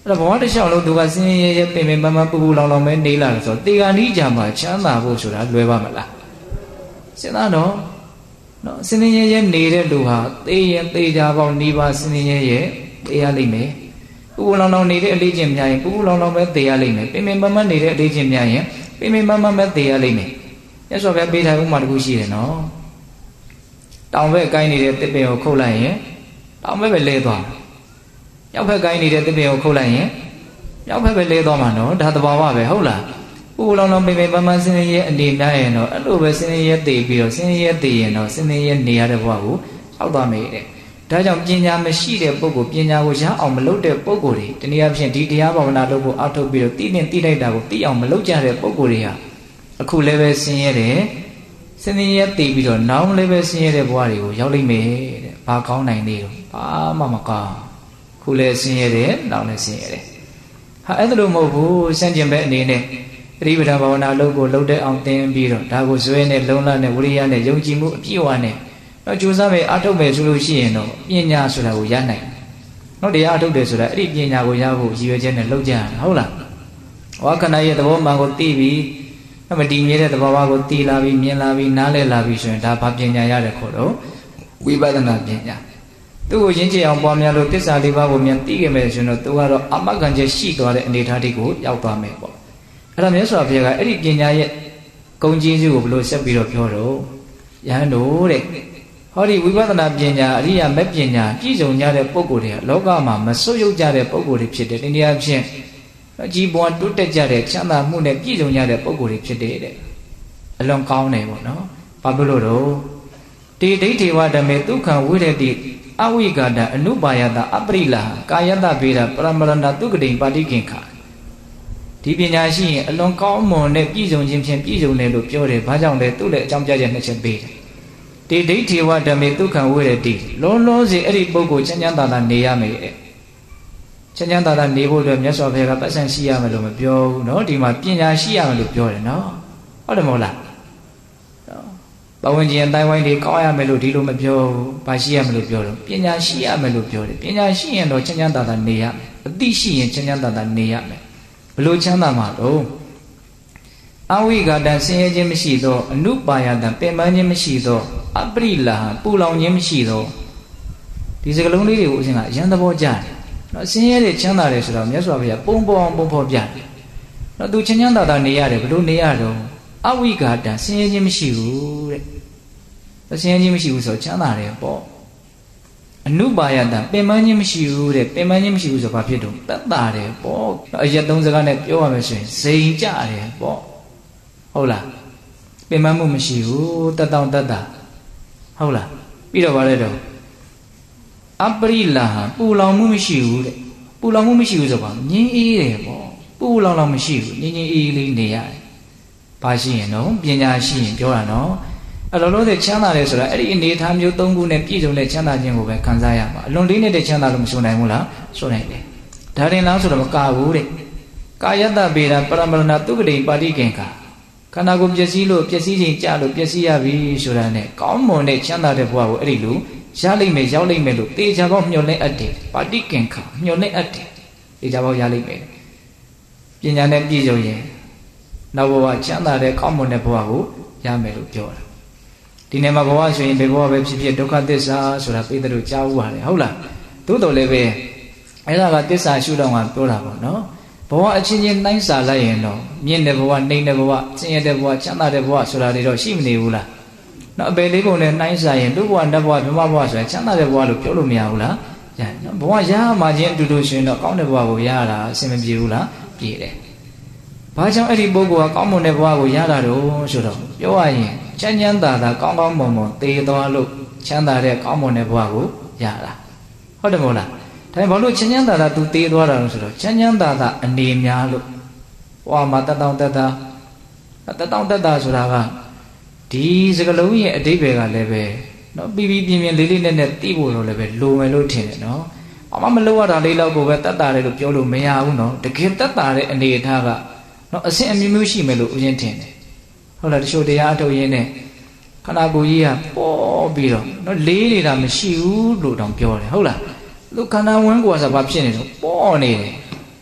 အဲ့တော့ဘဝတစ်လျှောက်လုံးသူကစင်းရဲရဲပင်ပင်ပန်းပန်းပူပူလောင်လောင်ပဲနေလာဆိုတော့တေဂာနီးကြမှာချမ်းသာဖို့ဆိုတာလွယ်ပါမလားစဉ်းစားတော့နော်စင်းရဲရဲနေတဲ့လူဟာသေရင်သေကြပေါင်းနေပါစင်းရဲရဲသေရလိမ့်မယ်ပူပူလောင်လောင်နေတဲ့အလေးချင်းများရင်ပူပူလောင်လောင်ပဲသေရလိမ့်မယ်ပင်ပင်ပန်းပန်းနေတဲ့အလေးချင်းများရင်ပင်ပင်ပန်းပန်းပဲသေရလိမ့်မယ်မြတ်စွာဘုရားပေးထားဥပမာတစ်ခုရှိတယ်နော်တောင်ဘက်ကိုင်းနေတဲ့တစ်ပင်ကိုခုတ်လိုက်ရင်တောင်ဘက်ပဲလဲသွားမြောက်ဘက်ကိုင်းနေတဲ့တစ်ပင်ကိုခုတ်လိုက်ရင်မြောက်ဘက်ပဲလဲသွားမှာနော်ဒါသဘာဝပဲဟုတ်လားပူပူလောင်လောင်ပင်ပင်ပန်းပန်းစင်းရဲအနေများရင်တော့အဲ့လိုပဲစင်းရဲသေပြီးတော့စင်းရဲသေရင်တော့စင်းရဲနေရတဲ့ဘဝကိုရောက်သွားမယ်တဲ့ဒါကြောင့်ပညာမရှိတဲ့ပုဂ္ဂိုလ်ပညာကိုရအောင်မလုပ်တဲ့ပုဂ္ဂိုလ်တွေတနည်းအားဖြင့်ဒီတရားဘာဝနာလုပ်ဖို့အောက်ထုတ်ပြီးတော့သိနေသိလိုက်တာကိုသိအောင်မလုပ်ကြတဲ့ပုဂ္ဂိုလ်တွေဟာအခုလည်းပဲဆင်းရဲတယ်ဆင်းရဲသိပြီးတော့နောက်လည်းပဲဆင်းရဲတဲ့ဘဝတွေကိုရောက်လိမ့်မယ်တဲ့ဘာကောင်းနိုင်သေးတော့ဘာမှမကောင်းခုလည်းဆင်းရဲတယ်နောက်လည်းဆင်းရဲတယ်ဟာအဲ့ဒါလို့မဟုတ်ဘူးစံကျင်ပဲအနေနဲ့ပရိပဒဘာဝနာလုပ်ကိုလုပ်တဲ့အောင်သင်ပြီးတော့ဒါကိုဇွဲနဲ့လုံလနဲ့ဝိရိယနဲ့ယုံကြည်မှုအပြည့်အဝနဲ့တော့ကြိုးစားမယ်အထုတ်မယ်ဆိုလို့ရှိရင်တော့ပညာဆိုတာကိုရနိုင်တယ်။နော်တရားအထုတ်တယ်ဆိုတာအဲ့ဒီပညာကိုရဖို့ရည်ရွယ်ချက်နဲ့လုပ်ကြရတာဟုတ်လား။ဝါခဏရဲ့သဘောမှန်ကိုသိပြီးမတည်မြဲတဲ့သဘောဝါကိုသိလာပြီးမြင်လာပြီးနားလည်လာပြီးဆိုရင်ဒါဘာပညာရတဲ့ခေါ်တော့ဝိပဿနာပညာ။သူ့ကိုရင်းချအောင်ပွားများလို့သစ္စာလေးပါးကိုမြန်သိခဲ့မယ်ဆိုရင်တော့သူကတော့အမဂ္ဂံချက်ရှိသွားတဲ့အနေအထားတွေကိုရောက်သွားမယ်ပေါ့။အဲ့ဒါမြတ်စွာဘုရားကအဲ့ဒီပညာရဲ့ဂုဏ်ကြီးစုကိုဘယ်လိုဆက်ပြီးတော့ပြောတော့ယဟန်တို့တဲ့ဟောဒီဝိပဿနာပညာအရိယာမက်ပညာပြည့်စုံကြတဲ့ပုဂ္ဂိုလ်တွေကလောကမှာမစွတ်ယုတ်ကြတဲ့ပုဂ္ဂိုလ်တွေဖြစ်တယ်။ဒီနေရာဖြင့်အကြီးပွားတိုးတက်ကြတဲ့ချမ်းသာမှုနဲ့ပြည့်စုံကြတဲ့ပုဂ္ဂိုလ်တွေဖြစ်တယ်တဲ့အလွန်ကောင်းတယ်ပေါ့နော်။ဘာဖြစ်လို့တော့တေဒိဋ္ဌိဝဓမေဒုက္ခံဝိရတိအဝိကာဒအနုပါယတအပရိလာကာယတဗေဒပရမရဏတုကတိပါတိကင်္ခဒီပညာရှိရင်အလွန်ကောင်းမွန်တဲ့ပြည့်စုံခြင်းဖြင့်ပြည့်စုံတယ်လို့ပြောတယ်။ဘာကြောင့်လဲသူ့လည်းအကြောင်းပြချက်နှစ်ချက်ပေးတယ်တေဒိဋ္ဌိဝဓမေဒုက္ခံဝိရတိလုံးလုံးစီအဲ့ဒီပုဂ္ဂိုလ်ချမ်းချမ်းသာသာနေရမယ်တဲ့ချမ်းချမ်းသာသာနေဖို့အတွက်မြတ်စွာဘုရားကပတ်စံရှိရမယ်လို့မပြောဘူးเนาะဒီမှာပညာရှိရမယ်လို့ပြောတယ်เนาะဟုတ်တယ်မဟုတ်လားပဝန်းကျင်အတိုင်းဝိုင်းတွေကောင်းရမယ်လို့ဒီလိုမပြောဘူးဘာရှိရမယ်လို့ပြောတော့ပညာရှိရမယ်လို့ပြောတယ်ပညာရှိရင်တော့ချမ်းချမ်းသာသာနေရမယ်အသိရှိရင်ချမ်းချမ်းသာသာနေရမယ်ဘလို့ချမ်းသာမှာတော့အဝိဂါတံဆင်းရဲခြင်းမရှိသောအနုပါယတံပင်ပန်းခြင်းမရှိသောအပရိလာပူလောင်ခြင်းမရှိသောဒီစကလုံးလေးတွေကိုအရှင်ကအရန်သဘောကျတယ်နော်ဆင်းရဲတဲ့ချမ်းသာတယ်ဆိုတော့မြတ်စွာဘုရားပုံပေါ်အောင်ပုံဖော်ပြတယ်နော်သူချမ်းချမ်းသာသာနေရတယ်ဘလို့နေရတော့အဝိဂါတံဆင်းရဲခြင်းမရှိဘူးတဲ့ဆင်းရဲခြင်းမရှိဘူးဆိုတော့ချမ်းသာတယ်ပေါ့အနုပါယတံပင်ပန်းခြင်းမရှိဘူးတဲ့ပင်ပန်းခြင်းမရှိဘူးဆိုတော့ဘာဖြစ်တော့သက်သာတယ်ပေါ့အရက်သုံးစကားနဲ့ပြောရမယ်ဆိုရင်ဇိမ်ကြတယ်ပေါ့ဟုတ်လားပင်ပန်းမှုမရှိဘူးတက်တောင့်တက်တာဟုတ်လားပြီးတော့ဗါလဲတော့အပရိလာပူလောင်မှုမရှိဘူးတဲ့ပူလောင်မှုမရှိဘူးဆိုတော့ငြင်းအေးတယ်ပေါ့ပူလောင်လောင်မရှိဘူးငြင်းငြင်းအေးလေးနေရတယ်ဘာရှိရင်တော့ပညာရှိရင်ပြောတာနော်အဲ့လိုလို့တဲ့ချမ်းသာတယ်ဆိုတာအဲ့ဒီအနေထားမျိုးသုံးခုနဲ့ပြည့်စုံတဲ့ချမ်းသာခြင်းကိုပဲခံစားရမှာအလွန်လေးနဲ့တဲ့ချမ်းသာလို့မဆိုနိုင်ဘူးလားဆိုနိုင်တယ်ဒါရင်လားဆိုတော့မကဘူးတဲ့ကာယတဗေဒပရမရဏတုကတိပါတိကင်္ခခန္ဓာကိုယ်ပျက်စီးလို့ပျက်စီးခြင်းကြလို့ပျက်စီးရပြီဆိုတာနဲ့ကောင်းမွန်တဲ့ချမ်းသာတဲ့ဘဝကိုအဲ့ဒီလိုရလိမ့်မယ်ရောက်လိမ့်မယ်လို့တေချာပေါက်မျှော်လင့်အပ်တယ်ပါတိကင်္ခမျှော်လင့်အပ်တယ်တေချာပေါက်ရလိမ့်မယ်ပညာနဲ့ပြည့်စုံရင်နောက်ဘဝချမ်းသာတဲ့ကောင်းမွန်တဲ့ဘဝကိုရမယ်လို့ပြောတာဒီနေ့မှာဘဝဆိုရင်ဘယ်ဘဝပဲဖြစ်ဖြစ်ဒုက္ခသစ္စာဆိုတာပိဋကတို့ကြားဥပါတယ်ဟုတ်လားသို့တော်လည်းပဲအဲ့ဒါကသစ္စာရှုတော့မှပြောတာပေါ့နော်ဘဝအချင်းချင်းနှိုင်းစာလိုက်ရင်တော့မြင့်တဲ့ဘဝနှိမ့်တဲ့ဘဝဆင်းရဲတဲ့ဘဝချမ်းသာတဲ့ဘဝဆိုတာတွေတော့ရှိမနေဘူးလားနော်အပေလေးပုံနဲ့နှိုင်းစာရင်လူဘဝနတ်ဘဝမြမဘဝဆိုတာချမ်းသာတဲ့ဘဝလို့ပြောလို့မရဘူးလားရနော်ဘဝရမှချင်းအတူတူရှင်တော့ကောင်းတဲ့ဘဝကိုရရတာအဆင်မပြေဘူးလားပြေတယ်ဘာကြောင့်အဲ့ဒီပုဂ္ဂိုလ်ကကောင်းမွန်တဲ့ဘဝကိုရတာတော့ဆိုတော့ပြောရရင်ချမ်းချမ်းသာသာကောင်းကောင်းမွန်မွန်သေသွားလို့ချမ်းသာတဲ့ကောင်းမွန်တဲ့ဘဝကိုရတာဟုတ်တယ်မဟုတ်လားဒါဘာလို့ချမ်းချမ်းသာသာသူသေးသွားတာလို့ဆိုတော့ချမ်းချမ်းသာသာအနေများလို့ဟောမှာတတောင်းတတာတတောင်းတတာဆိုတာကဒီစကလုံးရဲ့အဓိပ္ပာယ်ကလည်းပဲနော်ပြီးပြီးပြင်းပြင်းလေးလေးနက်နက်သိဖို့တော့လည်းပဲလိုမယ်လို့ထင်တယ်နော်အမမလို့ရတာလေးလောက်ကိုပဲတတ်တာတယ်လို့ပြောလို့မရဘူးနော်တကယ်တတ်တာတဲ့အနေအထားကနော်အဆင့်အမျိုးမျိုးရှိမယ်လို့ဦးရင်းထင်တယ်ဟုတ်လားတချို့တရားအထုတ်ရင်းနဲ့ခန္ဓာကိုယ်ကြီးကပေါ်ပြီးတော့နော်လေးနေတာမရှိဘူးလို့တောင်ပြောတယ်ဟုတ်လားလူခန္ဓာဝန်းကိုယ်ကဆိုဘာဖြစ်နေတော့ပေါ်နေတယ်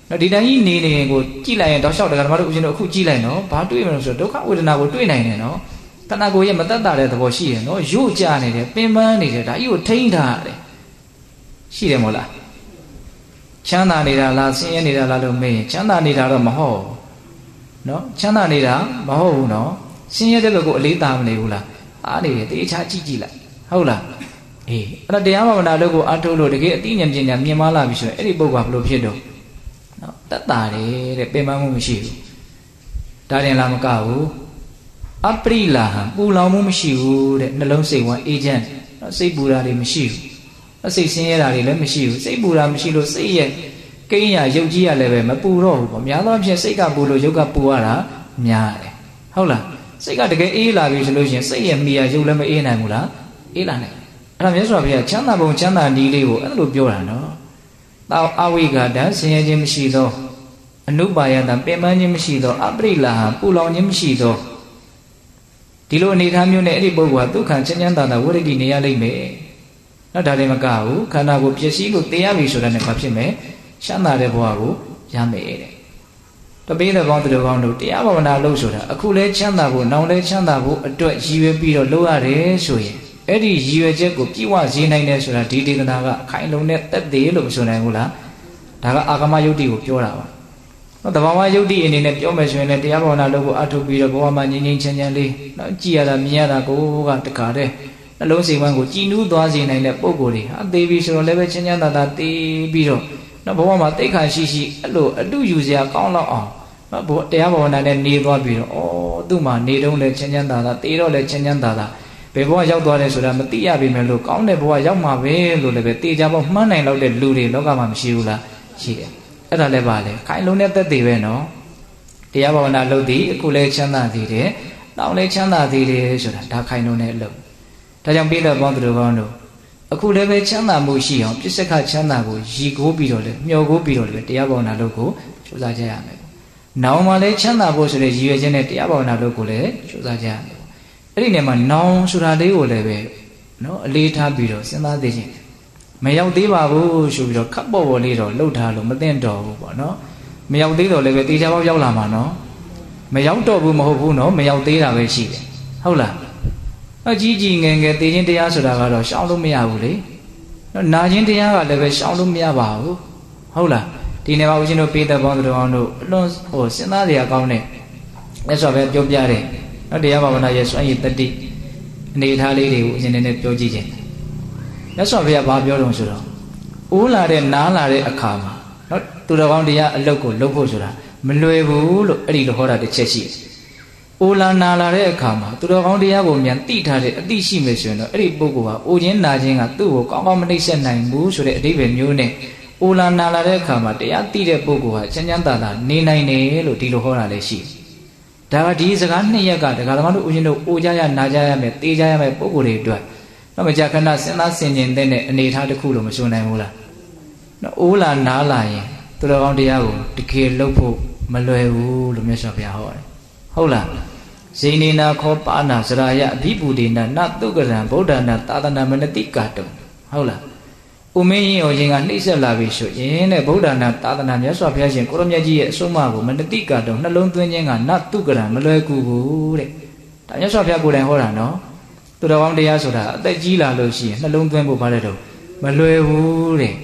နော်ဒီတိုင်းကြီးနေနေကိုကြည့်လိုက်ရင်တော့ရှောက်တယ်ကဓမ္မတို့ဦးဇင်းတို့အခုကြည့်လိုက်နော်ဘာတွေးမလို့ဆိုတော့ဒုက္ခဝေဒနာကိုတွေးနိုင်တယ်နော်ခန္ဓာကိုယ်ရဲ့မတတ်တာတဲ့သဘောရှိတယ်နော်ရို့ကြနေတယ်ပင်ပန်းနေတယ်ဒါကြီးကိုထိန်းထားရတယ်ရှိတယ်မို့လားချမ်းသာနေတာလားဆင်းရဲနေတာလားလို့မေးရင်ချမ်းသာနေတာတော့မဟုတ်နော်ချမ်းသာနေတာမဟုတ်ဘူးနော်ဆင်းရဲတဲ့ဘက်ကိုအလေးထားမနေဘူးလားအားနေတယ်တေချာကြည့်ကြည့်လိုက်ဟုတ်လားအေးအဲ့တော့တရားဘာဝနာလို့ကိုအထုတ်လို့တကယ်အသိဉာဏ်ပညာမြင်မလာပြီဆိုရင်အဲ့ဒီပုဂ္ဂိုလ်ကဘယ်လိုဖြစ်တော့နော်တတ်တာတယ်တဲ့ပင်ပန်းမှုမရှိဘူးဒါတင်လားမကဘူးအပရိလာဟံပူလောင်မှုမရှိဘူးတဲ့နှလုံးစိတ်ဝမ်းအေဂျင့်နော်စိတ်ပူတာတွေမရှိဘူးအစိတ်ဆင်းရဲတာတွေလည်းမရှိဘူးစိတ်ပူတာမရှိလို့စိတ်ရဲ့ကိန်းရရုပ်ကြီးရလည်းပဲမပူတော့ဘူးပေါ့များသောအားဖြင့်စိတ်ကပူလို့ရုပ်ကပူရတာများတယ်ဟုတ်လားစိတ်ကတကယ်အေးလာပြီဆိုလို့ရှိရင်စိတ်ရဲ့မိရရုပ်လည်းမအေးနိုင်ဘူးလားအေးလာနိုင်အဲ့ဒါမြတ်စွာဘုရားချမ်းသာပုံချမ်းသာနည်းလေးကိုအဲ့လိုပြောတာနော်တောအဝိဂဒံဆင်းရဲခြင်းမရှိသောအနုပါယတံပင်ပန်းခြင်းမရှိသောအပရိလာဟံပူလောင်ခြင်းမရှိသောဒီလိုအနေထားမျိုးနဲ့အဲ့ဒီပုဂ္ဂိုလ်ကဒုက္ခချမ်းချမ်းသာသာဝိရဒိနေရလိမ့်မယ်နော်ဒါလည်းမကဘူးခန္ဓာကိုယ်ပျက်စီးလို့တရားပြီဆိုတာနဲ့ဘာဖြစ်မယ်ချမ်းသာတဲ့ဘဝကိုရမယ်တဲ့တပိတဲ့ကောင်းတဲ့ကောင်းတို့တရားဘာဝနာလုပ်ဆိုတာအခုလဲချမ်းသာဖို့နောင်လဲချမ်းသာဖို့အတွက်ရည်ရွယ်ပြီးတော့လုပ်ရတယ်ဆိုရင်အဲ့ဒီရည်ရွယ်ချက်ကိုပြည့်ဝစေနိုင်တယ်ဆိုတာဒီဒေသနာကအခိုင်အလုံနဲ့တက်သေးလို့မဆိုနိုင်ဘူးလားဒါကအာဂမယုတ်တိကိုပြောတာပါနော်တဘာဝယုတ်တိအနေနဲ့ပြောမယ်ဆိုရင်လည်းတရားဘာဝနာလုပ်ဖို့အထုပ်ပြီးတော့ဘဝမှာငြိမ်ငြိမ်ချမ်းချမ်းလေးနော်ကြည်ရတာမြင်ရတာကိုကတခါတည်းနှလုံးစိတ်ဝမ်းကိုကြည်နူးသွားစေနိုင်တဲ့ပုံကိုယ်တွေဟာသေပြီးဆိုတော့လည်းပဲချမ်းချမ်းသာသာတည်ပြီးတော့နော်ဘဝမှာတိတ်ခါရှိရှိအဲ့လိုအတုယူစရာကောင်းလောက်အောင်နော်တရားဘာဝနာနဲ့နေသွားပြီးတော့ဩသူ့မှာနေတော့လည်းချမ်းချမ်းသာသာတည်တော့လည်းချမ်းချမ်းသာသာဘယ်ဘဝရောက်သွားတယ်ဆိုတာမသိရပြီမယ်လို့ကောင်းတဲ့ဘဝရောက်မှာပဲလို့လည်းပဲတေချာပေါ့မှန်းနိုင်လောက်တဲ့လူတွေလောကမှာမရှိဘူးလားရှိတယ်အဲ့ဒါလည်းပါလေခိုင်လုံးတဲ့သက်သေပဲနော်တရားဘာဝနာလုပ်သည်အခုလည်းချမ်းသာသေးတယ်တောင်းလည်းချမ်းသာသေးတယ်ဆိုတာဒါခိုင်လုံးတဲ့အလုပ်ဒါကြောင့်ပိဋကပေါင်းသူတို့ကောင်းတို့အခုလည်းပဲချမ်းသာမှုရှိအောင်ပြစ္ဆကချမ်းသာကိုရည်ကိုးပြီးတော့လေမျှော်ကိုးပြီးတော့လေတရားဘာဝနာလုပ်ကိုကြိုးစားကြရမယ်နောင်မှာလည်းချမ်းသာဖို့ဆိုတဲ့ရည်ရွယ်ချက်နဲ့တရားဘာဝနာလုပ်ကိုလည်းကြိုးစားကြရမယ်အဲ့ဒီနေရာမှာနောင်ဆိုတာလေးကိုလည်းပဲနော်အလေးထားပြီးတော့စဉ်းစားသိချင်းမရောက်သေးပါဘူးဆိုပြီးတော့ခပ်ပေါ်ပေါ်လေးတော့လှုပ်ထားလို့မသိတော့ဘူးပေါ့နော်မရောက်သေးတော့လည်းပဲတေချာပေါက်ရောက်လာမှာနော်မရောက်တော့ဘူးမဟုတ်ဘူးနော်မရောက်သေးတာပဲရှိတယ်ဟုတ်လားအကြီးကြီးငယ်ငယ်တေချင်းတရားဆိုတာကတော့ရှောင်လို့မရဘူးလေနော်နာချင်းတရားကလည်းပဲရှောင်လို့မရပါဘူးဟုတ်လားဒီနေ့မှာဦးဇင်းတို့ပေးတဲ့ပေါင်းတော်အောင်တို့အလွန်ဟိုစဉ်းစားရကောင်းတဲ့လက်စော်ပဲပြောပြတယ်နော်တရားဘာဝနာရဲ့စွမ်းရည်တတိအနေထားလေးတွေကိုအရင်နဲ့ပြောကြည့်ခြင်းမြတ်စွာဘုရားဘာပြောတော့ဆိုတော့အိုးလာတဲ့နားလာတဲ့အခါမှာနော်သူတော်ကောင်းတရားအလုပ်ကိုလုပ်ဖို့ဆိုတာမလွယ်ဘူးလို့အဲ့ဒီလိုဟောတာတစ်ချက်ရှိတယ်။အိုးလာနာလာတဲ့အခါမှာသူတော်ကောင်းတရားကိုမြန်သိထားတဲ့အသိရှိမယ်ဆိုရင်တော့အဲ့ဒီပုဂ္ဂိုလ်ဟာအိုခြင်းနာခြင်းကသူ့ကိုကောင်းကောင်းမနှိမ့်ဆက်နိုင်ဘူးဆိုတဲ့အဓိပ္ပာယ်မျိုးနဲ့အိုးလာနာလာတဲ့အခါမှာတရားသိတဲ့ပုဂ္ဂိုလ်ဟာချမ်းချမ်းသာသာနေနိုင်တယ်လို့ဒီလိုဟောတာလည်းရှိတယ်။ဒါကဒီစကားနှစ်ရက်ကဒကာသမားတို့ဦးဇင်းတို့အိုကြရနာကြရမယ်တေးကြရမယ်ပုဂ္ဂိုလ်တွေအတွက်တော့မကြာခဏစဉ်းစားဆင်ခြင်တဲ့အနေထားတစ်ခုလို့မဆိုနိုင်ဘူးလား။နော်အိုးလာနာလာရင်သူတော်ကောင်းတရားကိုတကယ်လုပ်ဖို့မလွယ်ဘူးလို့မြတ်စွာဘုရားဟောတယ်။ဟုတ်လား။ဇိနေနာခောပါဏစရာယအဘိပုဒေနနတုကရံဗုဒ္ဓနာသာသနာမနတိကာတုဟုတ်လား။ဥမင်းရင်ဟောခြင်းကနှိမ့်ဆက်လာပြီဆိုရင်တဲ့ဗုဒ္ဓနာသာသနာမြတ်စွာဘုရားရှင်ကိုရမြတ်ကြီးရဲ့အဆုံးအမကိုမနတိကာတုနှလုံးသွင်းခြင်းကနတုကရံမလွယ်ကူဘူးတဲ့။ဒါမြတ်စွာဘုရားကိုယ်တိုင်ဟောတာနော်။သူတော်ကောင်းတရားဆိုတာအသက်ကြီးလာလို့ရှိရင်နှလုံးသွင်းဖို့ဘာလဲတော့မလွယ်ဘူးတဲ့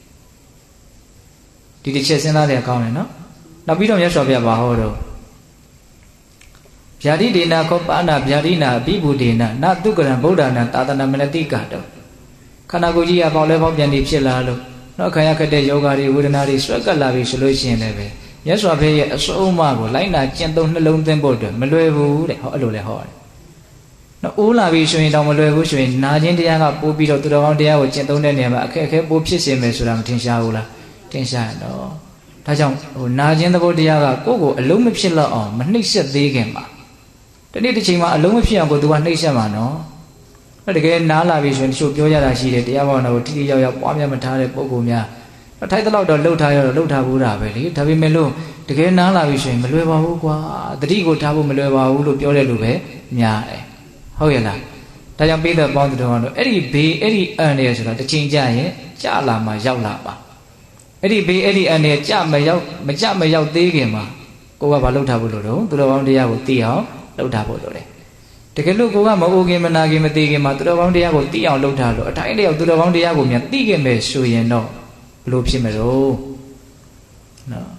။ဒီတစ်ချက်စဉ်းစားရကောင်းတယ်နော်နောက်ပြီးတော့မြတ်စွာဘုရားဘာဟောတော့ဗျာတိဒေနာခောပါဏဗျာတိနာအဘိဗုဒေနနတုကရံဗုဒ္ဓနာသာသနာမနတိကာတောခန္ဓာကိုယ်ကြီးကပေါက်လဲပေါက်ပြန်ပြီးဖြစ်လာလို့နောက်ခံရခက်တဲ့ယောဂါတွေဝေဒနာတွေဆွဲကပ်လာပြီဆိုလို့ရှိရင်လည်းပဲမြတ်စွာဘုရားရဲ့အစိုးအမကိုလိုက်နာကျင့်သုံးနှလုံးသွင်းဖို့အတွက်မလွယ်ဘူးတဲ့ဟောအဲ့လိုလဲဟောတယ်နောက်အိုးလာပြီဆိုရင်တော့မလွယ်ဘူးဆိုရင်နာခြင်းတရားကပို့ပြီးတော့သူတော်ကောင်းတရားကိုကျင့်သုံးတဲ့နေရာမှာအခက်အခဲပို့ဖြစ်စေမယ်ဆိုတာမထင်ရှားဘူးလားထင်ရှားတော့ဒါကြောင့်ဟိုနာခြင်းသဘောတရားကကိုယ့်ကိုအလုံးမဖြစ်တော့အောင်မနှိမ့်ဆက်သေးခင်မှာဒီနေ့တစ်ချိန်မှာအလုံးမဖြစ်အောင်ကိုသူကနှိမ့်ဆက်မှာနော်အဲ့တကယ်နားလာပြီဆိုရင်တချို့ပြောကြတာရှိတယ်တရားဘာဝနာကိုတိတိယောက်ယောက်ပွားများမထားတဲ့ပုံကောင်များထိုက်တဲ့လောက်တော့လှုပ်ထားရတော့လှုပ်ထားဘူးတာပဲလေဒါပေမဲ့လို့တကယ်နားလာပြီဆိုရင်မလွယ်ပါဘူးကွာတတိကိုထားဖို့မလွယ်ပါဘူးလို့ပြောတဲ့လူပဲများတယ်ဟုတ်ရဲ့လားဒါကြောင့်ပိဋကပေါင်းသူတော်ကတော့အဲ့ဒီဘေးအဲ့ဒီအန်ရဆိုတာတစ်ချိန်ကြာရင်ကြာလာမှရောက်လာပါ Edi be edi ane cha me yauk me cha me yauk teခင်မှာကိုကဘာလုပ်ထားဖို့လို့တော့သူတော်ကောင်းတရားကိုသိအောင်လုပ်ထားဖို့လို့လေတကယ်လို့ကိုကမအိုခင်မနာခင်မသိခင်မှာသူတော်ကောင်းတရားကိုသိအောင်လုပ်ထားလို့အတိုင်းတယောက်သူတော်ကောင်းတရားကိုမြန်သိခင်ပဲဆိုရင်တော့ဘလို့ဖြစ်မလို့နော်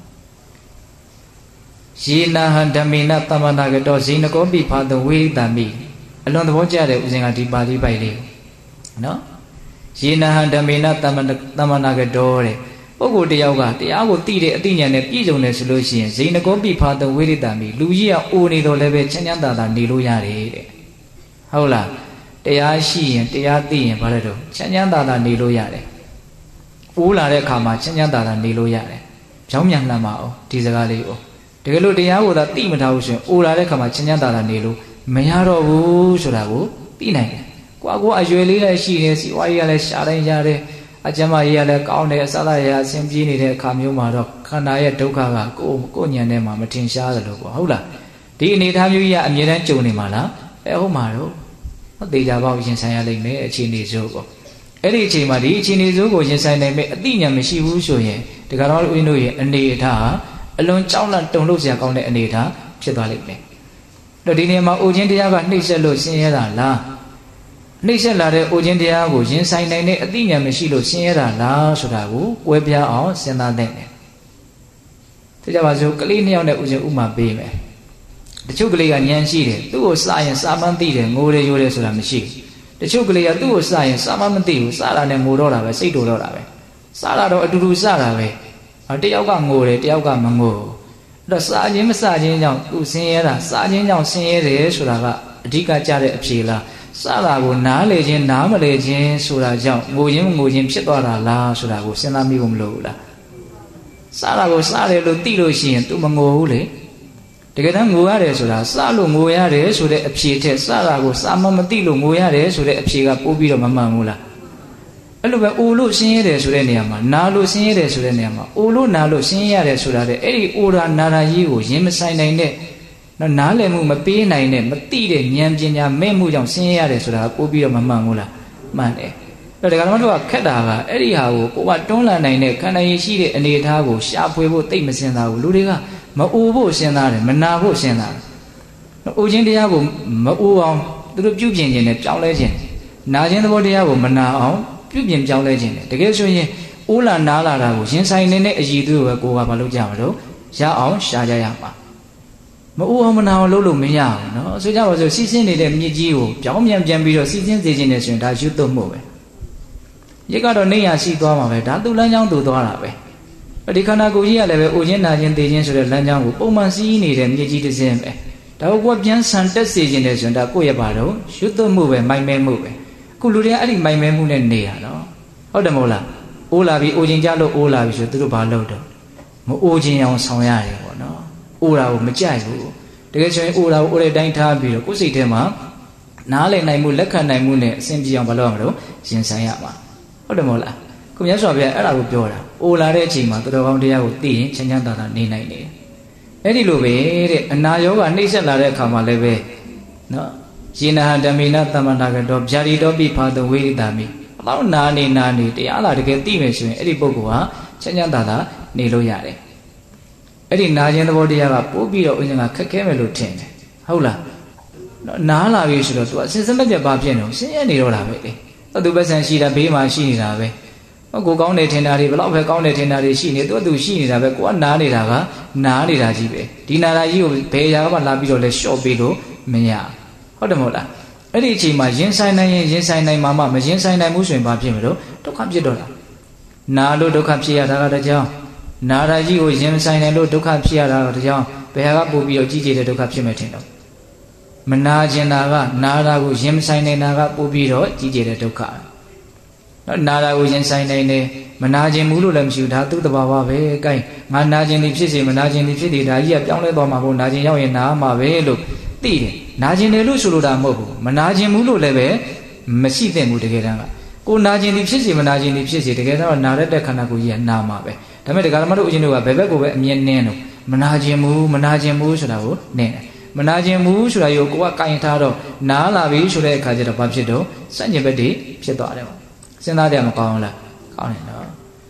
ယေနာဟံဓမ္မေနသမ္မနာကတော့ဇိနကောပိဖာတဝိတံမိအလွန်သဘောကျတဲ့ဥစဉ်ကဒီပါဠိပိုက်လေးနော်ယေနာဟံဓမ္မေနသမ္မသမ္မနာကတော့တဲ့ပုဂ္ဂိုလ်တယောက်ကတရားကိုသိတဲ့အသိဉာဏ်နဲ့ပြည့်စုံတယ်ဆိုလို့ရှိရင်ဇိနကောပိဖာတဝိတံမိလူကြီးကအိုနေတော့လည်းပဲချမ်းချမ်းသာသာနေလို့ရတယ်တဲ့ဟုတ်လားတရားရှိရင်တရားသိရင်ဘာလဲတော့ချမ်းချမ်းသာသာနေလို့ရတယ်အိုးလာတဲ့အခါမှာချမ်းချမ်းသာသာနေလို့ရတယ်ကြောင်းမြန်လှမ်းပါအောင်ဒီစကားလေးကိုတကယ်လို့တရားကိုသာသိမထားဘူးဆိုရင်အိုလာတဲ့ခါမှာချမ်းချမ်းသာသာနေလို့မရတော့ဘူးဆိုတာကိုသိနိုင်တယ်။ကိုကကိုအရွယ်လေးလည်းရှိတယ်စီဝါကြီးကလည်းရှားတိုင်းရတယ်အကျမ်းမကြီးကလည်းကောင်းတယ်အစလာရအဆင်ပြေနေတဲ့အခါမျိုးမှာတော့ခန္ဓာရဲ့ဒုက္ခကကိုကိုညံထဲမှာမထင်ရှားသလိုပေါ့ဟုတ်လားဒီအနေအထားမျိုးကြီးကအမြဲတမ်းကြုံနေမှာလားအဲဟုတ်မှာတော့မသေးကြပါဘူးရင်ဆိုင်ရလိမ့်မယ်အခြေအနေစိုးပေါ့အဲ့ဒီအချိန်မှာဒီအခြေအနေစိုးကိုရင်ဆိုင်နိုင်မဲ့အသိဉာဏ်မရှိဘူးဆိုရင်ဒီကတော့ဦးတို့ရဲ့အနေအထားဟာအလွန်ကြောက်လန့်တုန်လှုပ်စရာကောင်းတဲ့အနေအထားဖြစ်သွားလိမ့်မယ်။တော့ဒီနေရာမှာအိုခြင်းတရားကနှိမ့်ဆက်လို့ဆင်းရဲတာလား။နှိမ့်ဆက်လာတဲ့အိုခြင်းတရားကိုရင်ဆိုင်နိုင်တဲ့အသိဉာဏ်မရှိလို့ဆင်းရဲတာလားဆိုတာကိုကွဲပြားအောင်စဉ်းစားသင့်တယ်။ဒါကြပါစို့ကလေးနှစ်ယောက်နဲ့ဦးဇင်းဥမာပေးမယ်။တချို့ကလေးကဉာဏ်ရှိတယ်သူ့ကိုစရင်စာမှန်းသိတယ်ငိုတယ်ရိုးတယ်ဆိုတာမရှိဘူး။တချို့ကလေးကသူ့ကိုစရင်စာမှန်းမသိဘူးစတာနဲ့ငိုတော့တာပဲစိတ်တူတော့တာပဲ။စတာတော့အတူတူစတာပဲ။တယောက်ကငိုတယ်တယောက်ကမငိုအဲ့တော့စာချင်းမစာချင်းကြောင့်သူဆင်းရဲတာစာချင်းကြောင့်ဆင်းရဲတယ်ဆိုတာကအဓိကကြတဲ့အဖြေလားစတာကိုနားလေခြင်းနားမလေခြင်းဆိုတာကြောင့်ငိုခြင်းငိုခြင်းဖြစ်သွားတာလားဆိုတာကိုစဉ်းစားမိဖို့မလိုဘူးလားစတာကိုစတယ်လို့သိလို့ရှိရင် तू မငိုဘူးလေတကယ်တမ်းငိုရတယ်ဆိုတာစလို့ငိုရတယ်ဆိုတဲ့အဖြေထက်စတာကိုစာမမသိလို့ငိုရတယ်ဆိုတဲ့အဖြေကပို့ပြီးတော့မမှန်ဘူးလားအဲ့လိုပဲအိုလို့ဆင်းရဲတယ်ဆိုတဲ့နေရာမှာနာလို့ဆင်းရဲတယ်ဆိုတဲ့နေရာမှာအိုလို့နာလို့ဆင်းရဲရတယ်ဆိုတာတဲ့အဲ့ဒီအိုရာနာရာကြီးကိုရင်မဆိုင်နိုင်တဲ့နော်နားလည်မှုမပေးနိုင်တဲ့မသိတဲ့ဉာဏ်ပညာမဲ့မှုကြောင့်ဆင်းရဲရတယ်ဆိုတာပို့ပြီးတော့မမှန်ဘူးလားမှန်တယ်အဲ့ဒါကလည်းတို့ကခက်တာကအဲ့ဒီဟာကိုကိုကတွန်းလှန်နိုင်တဲ့ခန္ဓာရည်ရှိတဲ့အနေအထားကိုရှာဖွေဖို့သိမစင်တာဘူးလူတွေကမအိုဖို့စဉ်းစားတယ်မနာဖို့စဉ်းစားတယ်အိုခြင်းတရားကိုမအိုအောင်သူတို့ပြုပြင်ခြင်းနဲ့ပြောင်းလဲခြင်းနာခြင်းသဘောတရားကိုမနာအောင်ပြုပြင်ပြောင်းလဲခြင်းတယ်တကယ်ဆိုရင်အိုးလာနားလာတာကိုရင်ဆိုင်နေတဲ့အည်သူပဲကိုကမလုပ်ကြမလို့ရအောင်ရှာကြရမှာမအိုးအောင်မနာအောင်လုပ်လို့မရဘူးเนาะဆိုကြပါစို့စီးစင်းနေတဲ့မြစ်ကြီးကိုပြောင်းပြန်ပြန်ပြီးတော့စီးစင်းစေခြင်းနဲ့ဆိုရင်ဒါရွတ်သွတ်မှုပဲရစ်ကတော့နေရရှိသွားမှာပဲဒါသူ့လမ်းကြောင်းသူသွားတာပဲဒီခန္ဓာကိုယ်ကြီးကလည်းပဲအိုခြင်းနာခြင်းသိခြင်းဆိုတဲ့လမ်းကြောင်းကိုပုံမှန်စီးနေတဲ့မြစ်ကြီးတစ်စင်းပဲဒါကိုကပြန်ဆန်တက်စေခြင်းနဲ့ဆိုရင်ဒါကိုယ့်ရဲ့ဘာတော့ရွတ်သွတ်မှုပဲမိုင်မဲမှုပဲခုလူတွေကအဲ့ဒီမိုင်မဲမှုနဲ့နေရတော့ဟုတ်တယ်မဟုတ်လားအိုးလာပြီအိုခြင်းကြလို့အိုးလာပြီဆိုသူတို့ဘာလုပ်တော့မအိုခြင်းအောင်ဆောင်ရတယ်ပေါ့နော်အိုးတာကိုမကြိုက်ဘူးတကယ်ဆိုရင်အိုးတာကိုအိုးတဲ့တိုင်းထားပြီးတော့ကိုယ်စိတ်ထဲမှာနားလည်နိုင်မှုလက်ခံနိုင်မှုနဲ့အစဉ်ပြေအောင်ဘာလုပ်ရမလို့ရင်ဆိုင်ရမှာဟုတ်တယ်မဟုတ်လားခုမြတ်စွာဘုရားအဲ့ဒါကိုပြောတာအိုးလာတဲ့အချိန်မှာသူတော်ကောင်းတရားကိုသိရင်ချမ်းချမ်းသာသာနေနိုင်တယ်အဲ့ဒီလိုပဲတဲ့အနာရောဂါနှိမ့်ဆက်လာတဲ့အခါမှာလည်းပဲနော်ယေနဟဓမ္မေနသမ္မနာကတော့ဗျာတိတော်ပိဖာတဝိရိတာမိဘလောက်နာနေနာနေတရားလာတကယ်သိမယ်ဆိုရင်အဲ့ဒီပုဂ္ဂိုလ်ဟာချမ်းချမ်းသာသာနေလို့ရတယ်အဲ့ဒီနာခြင်းသဘောတရားကပို့ပြီးတော့ဥစဉ်ကခက်ခဲမယ်လို့ထင်တယ်ဟုတ်လားနားလာပြီဆိုတော့ तू အစဉ်စမပြတ်ပါဖြစ်နေဆင်းရဲနေတော့တာပဲလေသူပဲဆန်ရှိတာဘေးမှာရှိနေတာပဲကိုကောင်းတယ်ထင်တာတွေဘလောက်ပဲကောင်းတယ်ထင်တာတွေရှိနေသူကသူရှိနေတာပဲကိုကနားနေတာကနားနေတာကြီးပဲဒီနာတာကြီးကိုဘယ်ရာကမှလာပြီးတော့လဲလျှော့ပေးလို့မရဟုတ်တယ်မဟုတ်လားအဲ့ဒီအချိန်မှာရင်ဆိုင်နိုင်ရင်ရင်ဆိုင်နိုင်မှာမှမရင်ဆိုင်နိုင်ဘူးဆိုရင်ဘာဖြစ်မလို့ဒုက္ခဖြစ်တော့တာနာလို့ဒုက္ခဖြစ်ရတာကတကြောင်နာတာကြီးကိုရင်ဆိုင်နိုင်လို့ဒုက္ခဖြစ်ရတာကတကြောင်ဘယ်ဟာကပို့ပြီးတော့ကြီးကျယ်တဲ့ဒုက္ခဖြစ်မယ်ထင်တော့မနာကျင်တာကနာတာကိုရင်ဆိုင်နေတာကပို့ပြီးတော့ကြီးကျယ်တဲ့ဒုက္ခနာတာကိုရင်ဆိုင်နိုင်တယ်မနာကျင်ဘူးလို့လည်းမရှိဘူးဒါသူ့တဘာဝပဲအဲကိုင်းငါနာကျင်သည်ဖြစ်စေမနာကျင်သည်ဖြစ်သည်ဒါကြီးကပြောင်းလဲသွားမှာပေါ့နာကျင်ရောက်ရင်နာမှာပဲလို့သိတယ်နာကျင်တယ်လို့ဆိုလိုတာမဟုတ်ဘူးမနာကျင်ဘူးလို့လည်းပဲမရှိသင့်ဘူးတကယ်တမ်းကကိုနာကျင်သည်ဖြစ်စေမနာကျင်သည်ဖြစ်စေတကယ်တော့နာရတဲ့ခန္ဓာကိုယ်ကြီးကနာမှာပဲဒါပေမဲ့ဒကာဓမ္မတို့အရှင်တို့ကဘယ်ဘက်ကိုပဲအမြဲနင်းတော့မနာကျင်ဘူးမနာကျင်ဘူးဆိုတာကိုနင်းတယ်မနာကျင်ဘူးဆိုတာကိုကိုကကင်ထားတော့နားလာပြီဆိုတဲ့အခါကျတော့ဘာဖြစ်တော့စัญญဘက်တွေဖြစ်သွားတယ်ပေါ့စဉ်းစားကြမကောင်းလားကောင်းတယ်နော်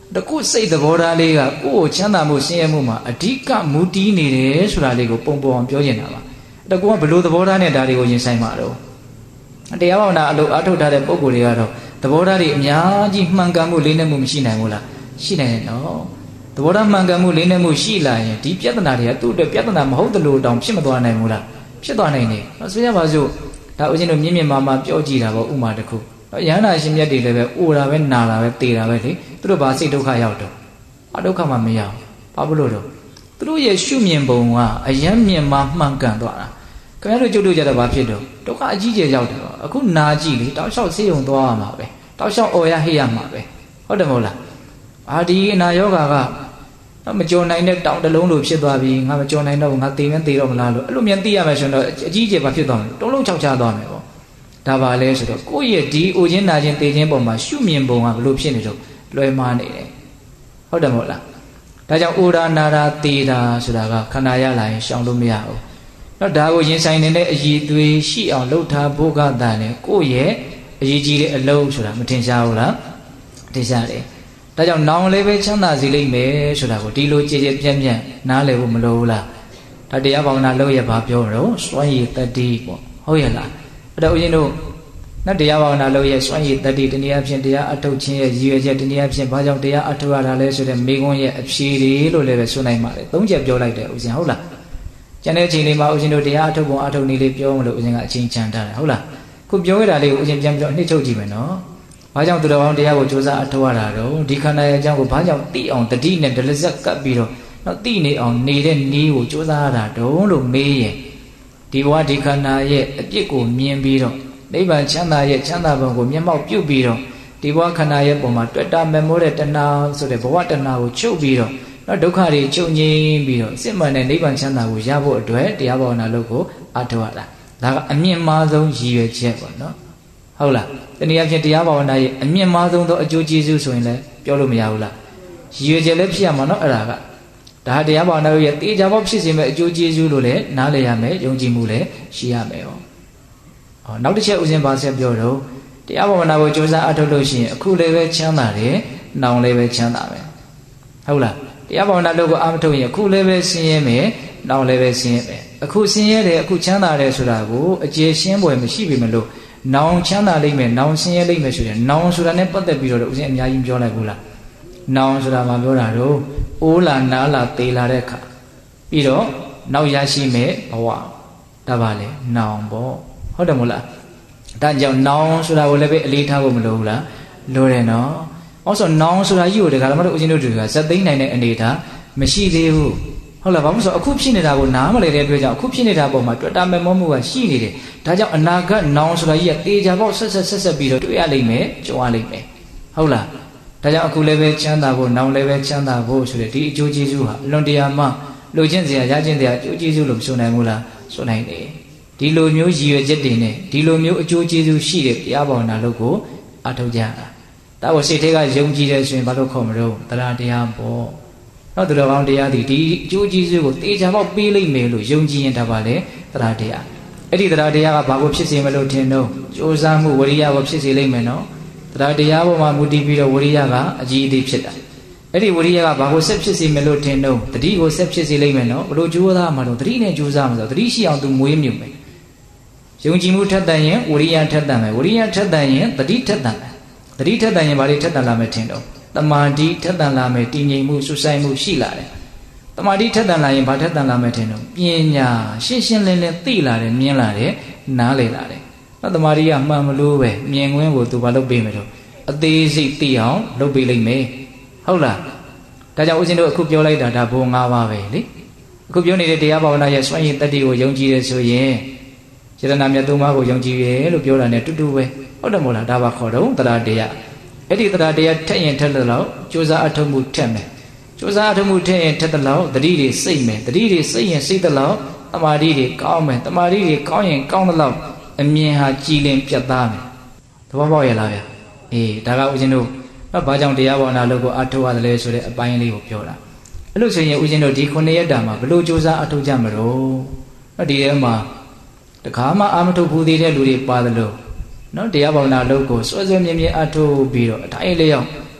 တကုစိတ်သဘောထားလေးကကိုယ့်ကိုချမ်းသာမှုဆင်းရဲမှုမှာအဓိကမူတည်နေတယ်ဆိုတာလေးကိုပုံပေါ်အောင်ပြောနေတာပါတကူကဘလို့သဘောထားနဲ့ဒါတွေကိုရင်ဆိုင်မှာတော့တရားဘာဝနာအလုပ်အထုတ်ထားတဲ့ပုံကိုယ်တွေကတော့သဘောထားတွေအများကြီးမှန်ကန်မှုလေးနဲ့မှုမရှိနိုင်ဘူးလားရှိနိုင်တယ်နော်သဘောထားမှန်ကန်မှုလေးနဲ့မှုရှိလာရင်ဒီပြဿနာတွေကသူ့အတွက်ပြဿနာမဟုတ်တယ်လို့တောင်ဖြစ်မသွားနိုင်ဘူးလားဖြစ်သွားနိုင်တယ်ဆိုရပါစို့ဒါဦးဇင်းတို့မြင့်မြင့်မာမာပြောကြည့်တာပေါ့ဥမာတစ်ခုရဟန္တာရှင်မြတ်တွေလည်းပဲအိုတာပဲနာတာပဲတေတာပဲလေသူတို့ဘာစိတ်ဒုက္ခရောက်တော့အဒုက္ခမှမရောက်ဘာဖြစ်လို့တော့သူတို့ရဲ့ရှုမြင်ပုံကအယံမြင်မှာမှန်ကန်သွားတာခင်ဗျားတို့ကြုတ်တို့ကြတော့ဘာဖြစ်တော့ဒုက္ခအကြီးကျယ်ရောက်တယ်အခုနာကြည့်လေတောက်လျှောက်ဆေးရုံသွားရမှာပဲတောက်လျှောက်အော်ရဟိရမှာပဲဟုတ်တယ်မဟုတ်လားအာဒီအနာယောဂါကမကြော်နိုင်တဲ့တောင်တလုံးလိုဖြစ်သွားပြီငါမကြော်နိုင်တော့ငါသေမင်းသေတော့မလားလို့အဲ့လိုမြန်သိရမယ်ဆိုတော့အကြီးကျယ်ဘာဖြစ်သွားမလဲတုံးလုံးချောက်ချသွားမယ်ပေါ့ဒါပါလဲဆိုတော့ကိုယ့်ရဲ့ဒီအိုခြင်းနာခြင်းသေခြင်းပုံမှာရှုမြင်ပုံကဘလို့ဖြစ်နေတော့လွယ်မှားနေတယ်ဟုတ်တယ်မဟုတ်လားဒါကြောင့်အိုဒါနာတာသေတာဆိုတာကခန္ဓာရလာရင်ရှောင်လို့မရဘူးတော့ဒါကိုရင်ဆိုင်နေတဲ့အည်သွေးရှိအောင်လှုပ်ထားဖို့ကတည်းကကိုယ့်ရဲ့အရေးကြီးတဲ့အလုပ်ဆိုတာမထင်ရှားဘူးလားထင်ရှားတယ်ဒါကြောင့်နောင်လည်းပဲချမ်းသာစေလိမ့်မယ်ဆိုတာကိုဒီလိုကြည်ကြည်ပြန့်ပြန့်နားလည်ဖို့မလိုဘူးလားဒါတရားဘာဝနာလုပ်ရပါပြောတော့စွမ်းရည်တတိပေါ့ဟုတ်ရဲ့လားအဲ့တော့ဦးဇင်းတို့နောက်တရားဘာဝနာလုပ်ရစွမ်းရည်တတိတနည်းအားဖြင့်တရားအထုတ်ခြင်းရဲ့ရည်ရွယ်ချက်တနည်းအားဖြင့်ဘာကြောင့်တရားအထုတ်ရတာလဲဆိုတဲ့မိဂုံးရဲ့အဖြေတွေလို့လည်းပဲဆိုနိုင်ပါတယ်သုံးချက်ပြောလိုက်တယ်ဦးဇင်းဟုတ်လားကျန်တဲ့အချိန်လေးမှာဦးဇင်းတို့တရားအထုတ်ပုံအထုတ်နည်းလေးပြောမလို့ဦးဇင်းကအချိန်ချန်ထားတယ်ဟုတ်လားခုပြောရတာလေးကိုဦးဇင်းပြန်ပြောနှိမ့်ထုတ်ကြည့်မယ်နော်ဘာကြောင့်သူတော်ကောင်းတရားကိုကြိုးစားအထောက်ရတာတော့ဒီခန္ဓာရဲ့အကြောင်းကိုဘာကြောင့်သိအောင်တတိနဲ့ဒလဇက်ကပ်ပြီးတော့တော့သိနေအောင်နေတဲ့နည်းကိုကြိုးစားရတာတုံးလို့မေးရင်ဒီဘဝဒီခန္ဓာရဲ့အပြစ်ကိုမြင်ပြီးတော့နိဗ္ဗာန်ချမ်းသာရဲ့ချမ်းသာဘုံကိုမျက်မှောက်ပြုပြီးတော့ဒီဘဝခန္ဓာရဲ့ပုံမှာတွေ့တာမမောတဲ့တဏှာဆိုတဲ့ဘဝတဏှာကိုချုပ်ပြီးတော့တော့ဒုက္ခတွေချုပ်ငြိမ်းပြီးတော့စစ်မှန်တဲ့နိဗ္ဗာန်ချမ်းသာကိုရဖို့အတွက်တရားဘာဝနာလုပ်ကိုအထောက်ရတာဒါကအမြင့်မားဆုံးရည်ရွယ်ချက်ပေါ့နော်ဟုတ်လားတနည်းအားဖြင့်တရားဘာဝနာရဲ့အမြင့်မားဆုံးသောအကျိုးကျေးဇူးဆိုရင်လည်းပြောလို့မရဘူးလားရည်ရွယ်ချက်လည်းဖြစ်ရမှာနော်အဲ့ဒါကဒါတရားဘာဝနာရဲ့တေချာပေါက်ဖြစ်စေမဲ့အကျိုးကျေးဇူးလို့လည်းနားလည်ရမယ်ယုံကြည်မှုလည်းရှိရမယ်ဟောနောက်တစ်ချက်ဦးဇင်းပါဆက်ပြောတော့တရားဘာဝနာကိုကြိုးစားအထောက်လို့ရှိရင်အခုလည်းပဲချမ်းသာတယ်နောင်လည်းပဲချမ်းသာမယ်ဟုတ်လားတရားဘာဝနာလို့ကိုအာမထုတ်ရင်အခုလည်းပဲဆင်းရဲမယ်နောင်လည်းပဲဆင်းရဲမယ်အခုဆင်းရဲတယ်အခုချမ်းသာတယ်ဆိုတာကိုအကျေရှင်းပွဲမရှိပြီမလို့နောင်ချမ်းသာလိမ့်မယ်နောင်ဆင်းရဲလိမ့်မယ်ဆိုရင်နောင်ဆိုတာနဲ့ပတ်သက်ပြီးတော့ဦးဇင်းအများကြီးပြောလိုက်ဘူးလားနောင်ဆိုတာမှပြောတာတော့အိုးလာနားလာသေလာတဲ့အခါပြီးတော့နောက်ရရှိမဲ့ဘဝဒါပါလေနောင်ပေါ့ဟုတ်တယ်မို့လားဒါကြောင့်နောင်ဆိုတာကိုလည်းပဲအလေးထားဖို့မလိုဘူးလားလိုတယ်နော်အော်ဆိုနောင်ဆိုတာကြီးကိုတခါမှတော့ဦးဇင်းတို့တွေကဇက်သိမ်းနိုင်တဲ့အနေထားမရှိသေးဘူးဟုတ်လားဘာလို့ဆိုအခုဖြစ်နေတာကိုနားမလည်တဲ့အတွက်ကြောင့်အခုဖြစ်နေတာပုံမှာတွေ့တာမဲ့မောမှုကရှိနေတယ်ဒါကြောင့်အနာဂတ်နောင်ဆိုတာကြီးကတေချာပေါက်ဆက်ဆက်ဆက်ဆက်ပြီးတော့တွေ့ရလိမ့်မယ်ကြုံရလိမ့်မယ်ဟုတ်လားဒါကြောင့်အခုလည်းပဲချမ်းသာဖို့နောင်လည်းပဲချမ်းသာဖို့ဆိုတဲ့ဒီအကျိုးကျေးဇူးဟာအလွန်တရာမှလိုချင်စရာရခြင်းတရားအကျိုးကျေးဇူးလို့မဆိုနိုင်ဘူးလားဆိုနိုင်တယ်ဒီလိုမျိုးရည်ရွယ်ချက်တွေနဲ့ဒီလိုမျိုးအကျိုးကျေးဇူးရှိတဲ့တရားဘာဝနာလုပ်ကိုအထောက်ကြတာဒါကိုစိတ်ထဲကယုံကြည်တယ်ဆိုရင်ဘာလို့ခေါ်မလို့တရားတရားပေါ့နောက်သူတော်ကောင်းတရားဒီဒီအကျိုးကျေးဇူးကိုတေချာပေါက်ပေးလိုက်မယ်လို့ယုံကြည်ရင်ဒါပါလေတရားတရားအဲ့ဒီတရားတရားကဘာကိုဖြစ်စေမလို့ထင်တော့ကြိုးစားမှုဝရိယကိုဖြစ်စေလိမ့်မယ်နော်တရားတရားပေါ်မှာမူတည်ပြီးတော့ဝရိယကအကြီးအသေးဖြစ်တာအဲ့ဒီဝရိယကဘာကိုဆက်ဖြစ်စေမလို့ထင်တော့တတိကိုဆက်ဖြစ်စေလိမ့်မယ်နော်ဘလို့ကြိုးစားမှာတော့တတိနဲ့ကြိုးစားမှာဆိုတတိရှိအောင်သူမွေးမြူမယ်ယုံကြည်မှုထက်တန်ရင်ဝရိယထက်တန်မယ်ဝရိယထက်တန်ရင်တတိထက်တန်မယ်တတိထက်တန်ရင်ဘာတွေထက်တန်လာမယ်ထင်တော့တမာတိထက်တန်လာမယ်တည်ငြိမ်မှုစွဆိုင်မှုရှိလာတယ်တမာတိထက်တန်လာရင်ဘာထက်တန်လာမယ်ထင်တော့ပညာရှင်းရှင်းလင်းလင်းသိလာတယ်မြင်လာတယ်နားလည်လာတယ်နောက်တမာတိကမှန်မလို့ပဲမြင်ကွင်းကိုသူဘာလုပ်ပေးမယ်တော့အသေးစိတ်သိအောင်လုပ်ပေးလိမ့်မယ်ဟုတ်လားဒါကြောင့်ဦးဇင်းတို့အခုပြောလိုက်တာဒါဘုံ၅ပါးပဲလေအခုပြောနေတဲ့တရားဘာဝနာရဲ့စွန့်ရည်တတ္တိကိုယုံကြည်တယ်ဆိုရင်ယတနာမြတ်သုံးပါးကိုယုံကြည်ရဲလို့ပြောတာ ਨੇ တူတူပဲဟုတ်တယ်မို့လားဒါပါခေါ်တော့တရားတရားအဲ့ဒီတရားတရားထက်ရင်ထက်တဲ့လောက်ကြိုးစားအထောက်မှုထက်မယ်ကြိုးစားအထောက်မှုထက်ရင်ထက်တဲ့လောက်တတိတွေစိတ်မယ်တတိတွေစိတ်ရင်စိတ်တဲ့လောက်တမာတိတွေကောင်းမယ်တမာတိတွေကောင်းရင်ကောင်းတဲ့လောက်အမြင်ဟာကြည်လင်ပြတ်သားမယ်သဘောပေါက်ရလားဗျာအေးဒါကဦးဇင်းတို့ဘာကြောင့်တရားဘာဝနာလုပ်ကိုအထောက်ရတယ်လဲဆိုတဲ့အပိုင်းလေးကိုပြောတာအဲ့လို့ဆိုရင်ဦးဇင်းတို့ဒီခုနှစ်ရက်တာမှာဘလို့ကြိုးစားအထောက်ကြမလို့အဲ့ဒီထဲမှာတခါမှအာမထုတ်ဘူးသေးတဲ့လူတွေပါတယ်လို့နော်တရားဘာဝနာလုပ်ကိုစွဲစွဲမြဲမြဲအထောက်ပြီးတော့အတိုင်းလေးရောက်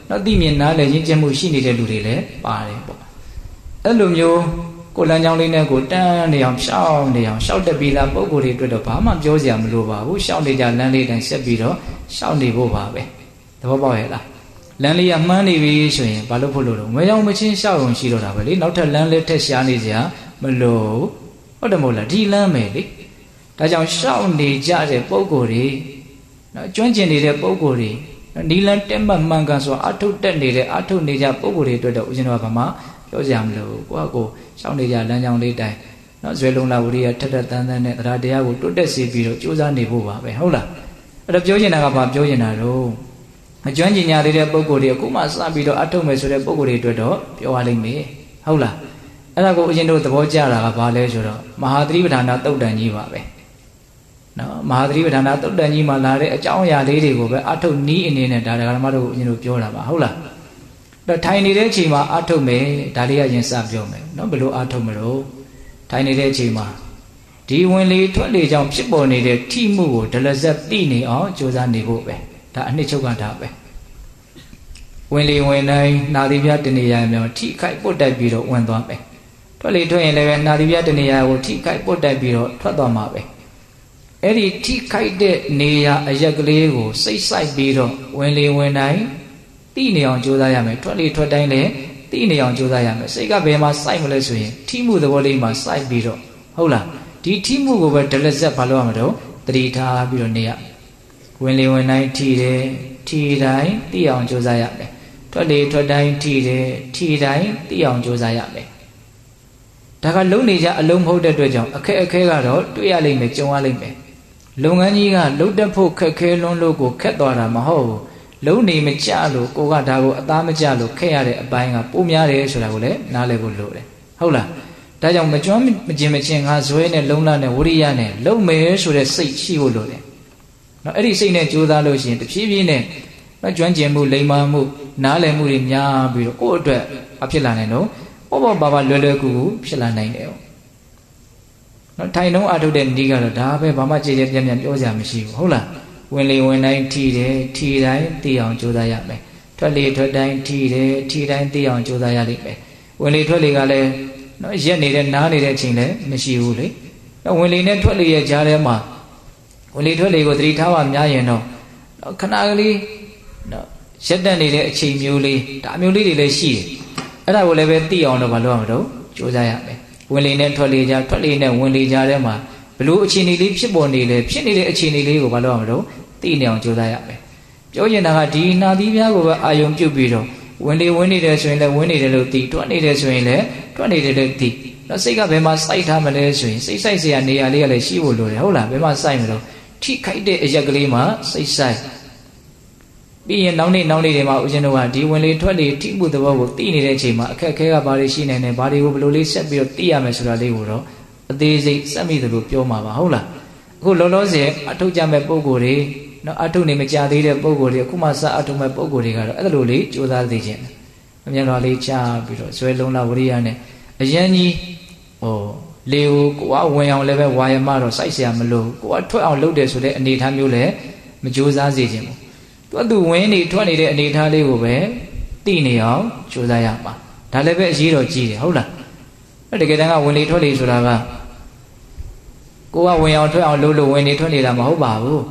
nó tìm miền nào là những chân mũi xin đi để đủ để lấy bà đấy bộ ở lúc nhiều cô làm nhau lên này cô ta để học sau để học sau để bị làm bố cô thì tôi được bảo mà cho giảm lùa bảo sau để trả lên đây sẽ bị đó sau để bố bảo vậy đó bảo vậy là lần này em mang đi về rồi bảo lúc phụ lùa mấy ông mới xin sau ông xí rồi vậy nó thật lần này thật sáng đi giờ mà lùa ở đâu một là đi làm mày đi ta chẳng sau để trả để bố cô đi nó chuyên chuyện để bố cô đi đi lên tem bằng mang cái số ắt thu tên để ắt thu để trả bố cô đi tôi đâu xin nói bảo mà cho giảm lùa quá cô sau này giờ lần nhau đi đây nó dễ luôn là bùi thật thật tan tan này ra đây aku tốt đẹp gì bị rồi chỗ ra này bùa vậy không là ở chỗ gì nào gặp chỗ gì nào đâu chuyên gì nhà đi đây bố cô đi cũng mà sao bị rồi ắt thu mấy số đấy bố cô đi tôi đó biểu hòa lên mấy không là ở đây cô xin đâu tập bố cha là gặp bà lấy số đó Mahadri Bồ Tát tốt đẹp như vậy nó Mahadri Bồ Tát tốt đẹp như mà là đấy cháu nhà đi thì cô bé ắt thu ní anh này đã đã mà đâu xin đâu biểu là bà không là đó thay này đấy chỉ mà ắt thu mấy đã đi ở trên sao biểu mấy nó bị lộ ắt thu mấy đâu thay này đấy chỉ mà đi when lý thoát lý trong ship bộ này để thi mu của đợt giáp đi này ó cho ra này bộ về đã anh ấy châu quan thảo về when lý when này nào đi biết tên này mà thi khai bộ đại bị rồi quan toàn về thoát lý thoát này nào đi biết tên này của thi khai bộ đại bị rồi thoát toàn mà về ấy thì thi khai để này ở giặc lý của xây sai bị rồi when lý when này tí này ông cho ra mà thoát lý thoát đây này tí này ông cho ra mà xây cái bề mà sai mà lấy suy thi mu đồ lý mà sai bị rồi không là đi thi mu của đợt là giáp bao mà đâu tây tha bị rồi này when lý when này thi đấy thi đấy tí ông cho ra mà thoát lý thoát đây thi đấy thi đấy tí ông cho ra mà đã cái lúc này ra lúc hậu đợt rồi chồng khi khi cái đó tôi ăn lên mấy chồng ăn lên mấy lúc anh gì cả lúc đợt phụ khi khi luôn lúc của khách đó là mà hậu lúc này mình trả lúc cô cái đó của ta mình trả lúc khi ở đây bài ngà bố mẹ đấy rồi là cái đấy nào lại cái lúc đấy không là đại trong mình chọn mình chỉ mình chỉ ngã rồi này lúc nào này vô đi này lúc mấy rồi là xây xây cái lúc đấy nó ấy đi xây này chúng ta lúc gì thì phía bên này nó chọn chỉ mua lấy mà mua ná lấy mua đi nhà bị rồi cô đợi áp chế là này nó ô bà bà lừa lừa cũ phía là này đấy nó thay nó ăn đồ đen đi cả rồi đã về bà mà chỉ để nhầm nhầm cho giảm một xíu không là when lý when này thi đấy thi đấy thì ông cho ra vậy thoát lý thoát đây thi đấy thi đấy thì ông cho ra vậy when lý thoát lý cái này nó giết này đấy ná này đấy chính đấy một xíu đấy nó when lý này thoát lý cái giá đấy mà when lý thoát lý của three thao làm nhá vậy nó khăn áo lý nó giết này đấy chỉ miêu lý đã miêu lý thì lấy xí ở đây vừa lấy tí ông nó vào luôn đâu cho ra vậy when lý này thoát lý giá thoát lý này when lý giá đấy mà blue chỉ này lý phía bên này đấy phía này đấy chỉ này lý của vào luôn đâu tí này ông cho ra vậy chỗ như là đi na đi phía của ai dùng chịu bị rồi when lý when này đấy rồi là when này đấy tí thoát này đấy rồi là thoát này đấy tí nó xây cái bên mà xây tham mà đấy rồi xây xây xây này này là xí vô rồi không là bên mà xây mà đâu thi khai để giặc lý mà xây xây bây giờ nấu này nấu này để mà uống nó đi when lý thoát lý thi bút đầu vào tí này đấy chỉ mà cái cái cái bari xí này này bari của blue lý sẽ bị tí à mà sura lý của đó thế gì sẽ bị được biểu mà mà không là cô lo lo gì ở trong nhà mẹ bố cô đi nó ở trong này mẹ cha đi đấy bố cô đi cũng mà sao ở trong mẹ bố cô đi cả đó ở đâu lý chỗ ra gì chứ em nói lý cha bị rồi xoay lông là vô đi này ở nhà nhi ồ liều của ông quen ông lấy về vài mà rồi say xe mà lù của thuốc ông lúc để số đấy anh đi tham yêu lẽ mà chỗ ra gì chứ tôi từ quen đi thuốc này để anh đi tham đi của bé tí này ó chỗ ra ya mà đã lấy về gì rồi chi không là để cái đang quen đi thuốc đi số là cả cô ông quen ông thuốc ông lúc lúc quen đi thuốc đi là mà không bảo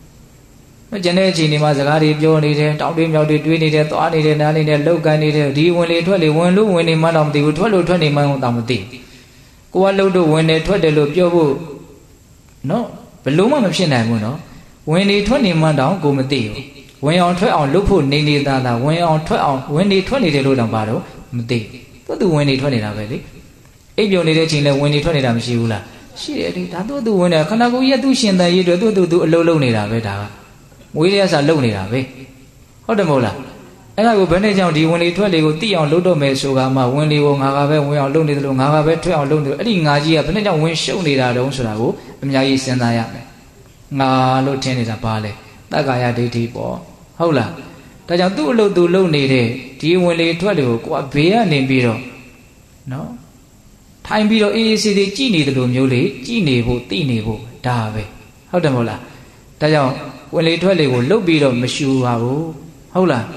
nó cho nên chỉ mà giờ đi vô đi thế trong đêm nhau đi tuyên đi thế tỏa đi thế nào đi thế lâu cái đi thế đi quen đi thuốc đi quen lúc quen đi mà đồng thì thuốc lúc thuốc đi mà không tao một tí cô lâu đâu quen đi thuốc để lúc vô vô nó phải lúc mà mình xin này muốn nó quen đi thuốc đi mà đồng cô một tí quen ông thuốc ông lúc phụ đi đi ta ta quen ông thuốc ông quen đi thuốc đi thế lúc đồng bà đâu một tí tôi tu quen đi thuốc đi nào vậy đấy ấy vô đi thế chính là quen đi thuốc đi làm gì là xí đấy đã tôi tu quen này khả năng cô yên tu xin này rồi tôi tu tu lâu lâu này là vậy đã mỗi ngày sao lâu này là vậyဟုတ်တယ်မဟုတ်လားအဲ့ဒါကိုဘယ်နဲ့ကြောင့်ဒီဝင်လေထွက်လေကိုတိအောင်လုပ်တော့မယ်ဆိုတာမှဝင်လေကိုငါကပဲဝင်အောင်လုပ်နေတယ်လို့ငါကပဲထွက်အောင်လုပ်နေတယ်အဲ့ဒီငါကြီးကဘယ်နဲ့ကြောင့်ဝင်ရှုံနေတာတုံးဆိုတာကိုအများကြီးစဉ်းစားရမယ်ငါလို့ထင်နေတာပါလေတက္ကာယဒိဋ္ဌိပေါ့ဟုတ်လားဒါကြောင့်သူ့အလုပ်သူလုပ်နေတဲ့ဒီဝင်လေထွက်လေကိုကိုကဘေးကနေပြီးတော့နော်ထိုင်ပြီးတော့အေးအေးဆေးဆေးကြည်နေတယ်လို့မျိုးလေကြည်နေဖို့တိနေဖို့ဒါပဲဟုတ်တယ်မဟုတ်လားဒါကြောင့်ဝင်လေထွက်လေကိုလုတ်ပြီးတော့မရှူပါဘူးဟုတ်လား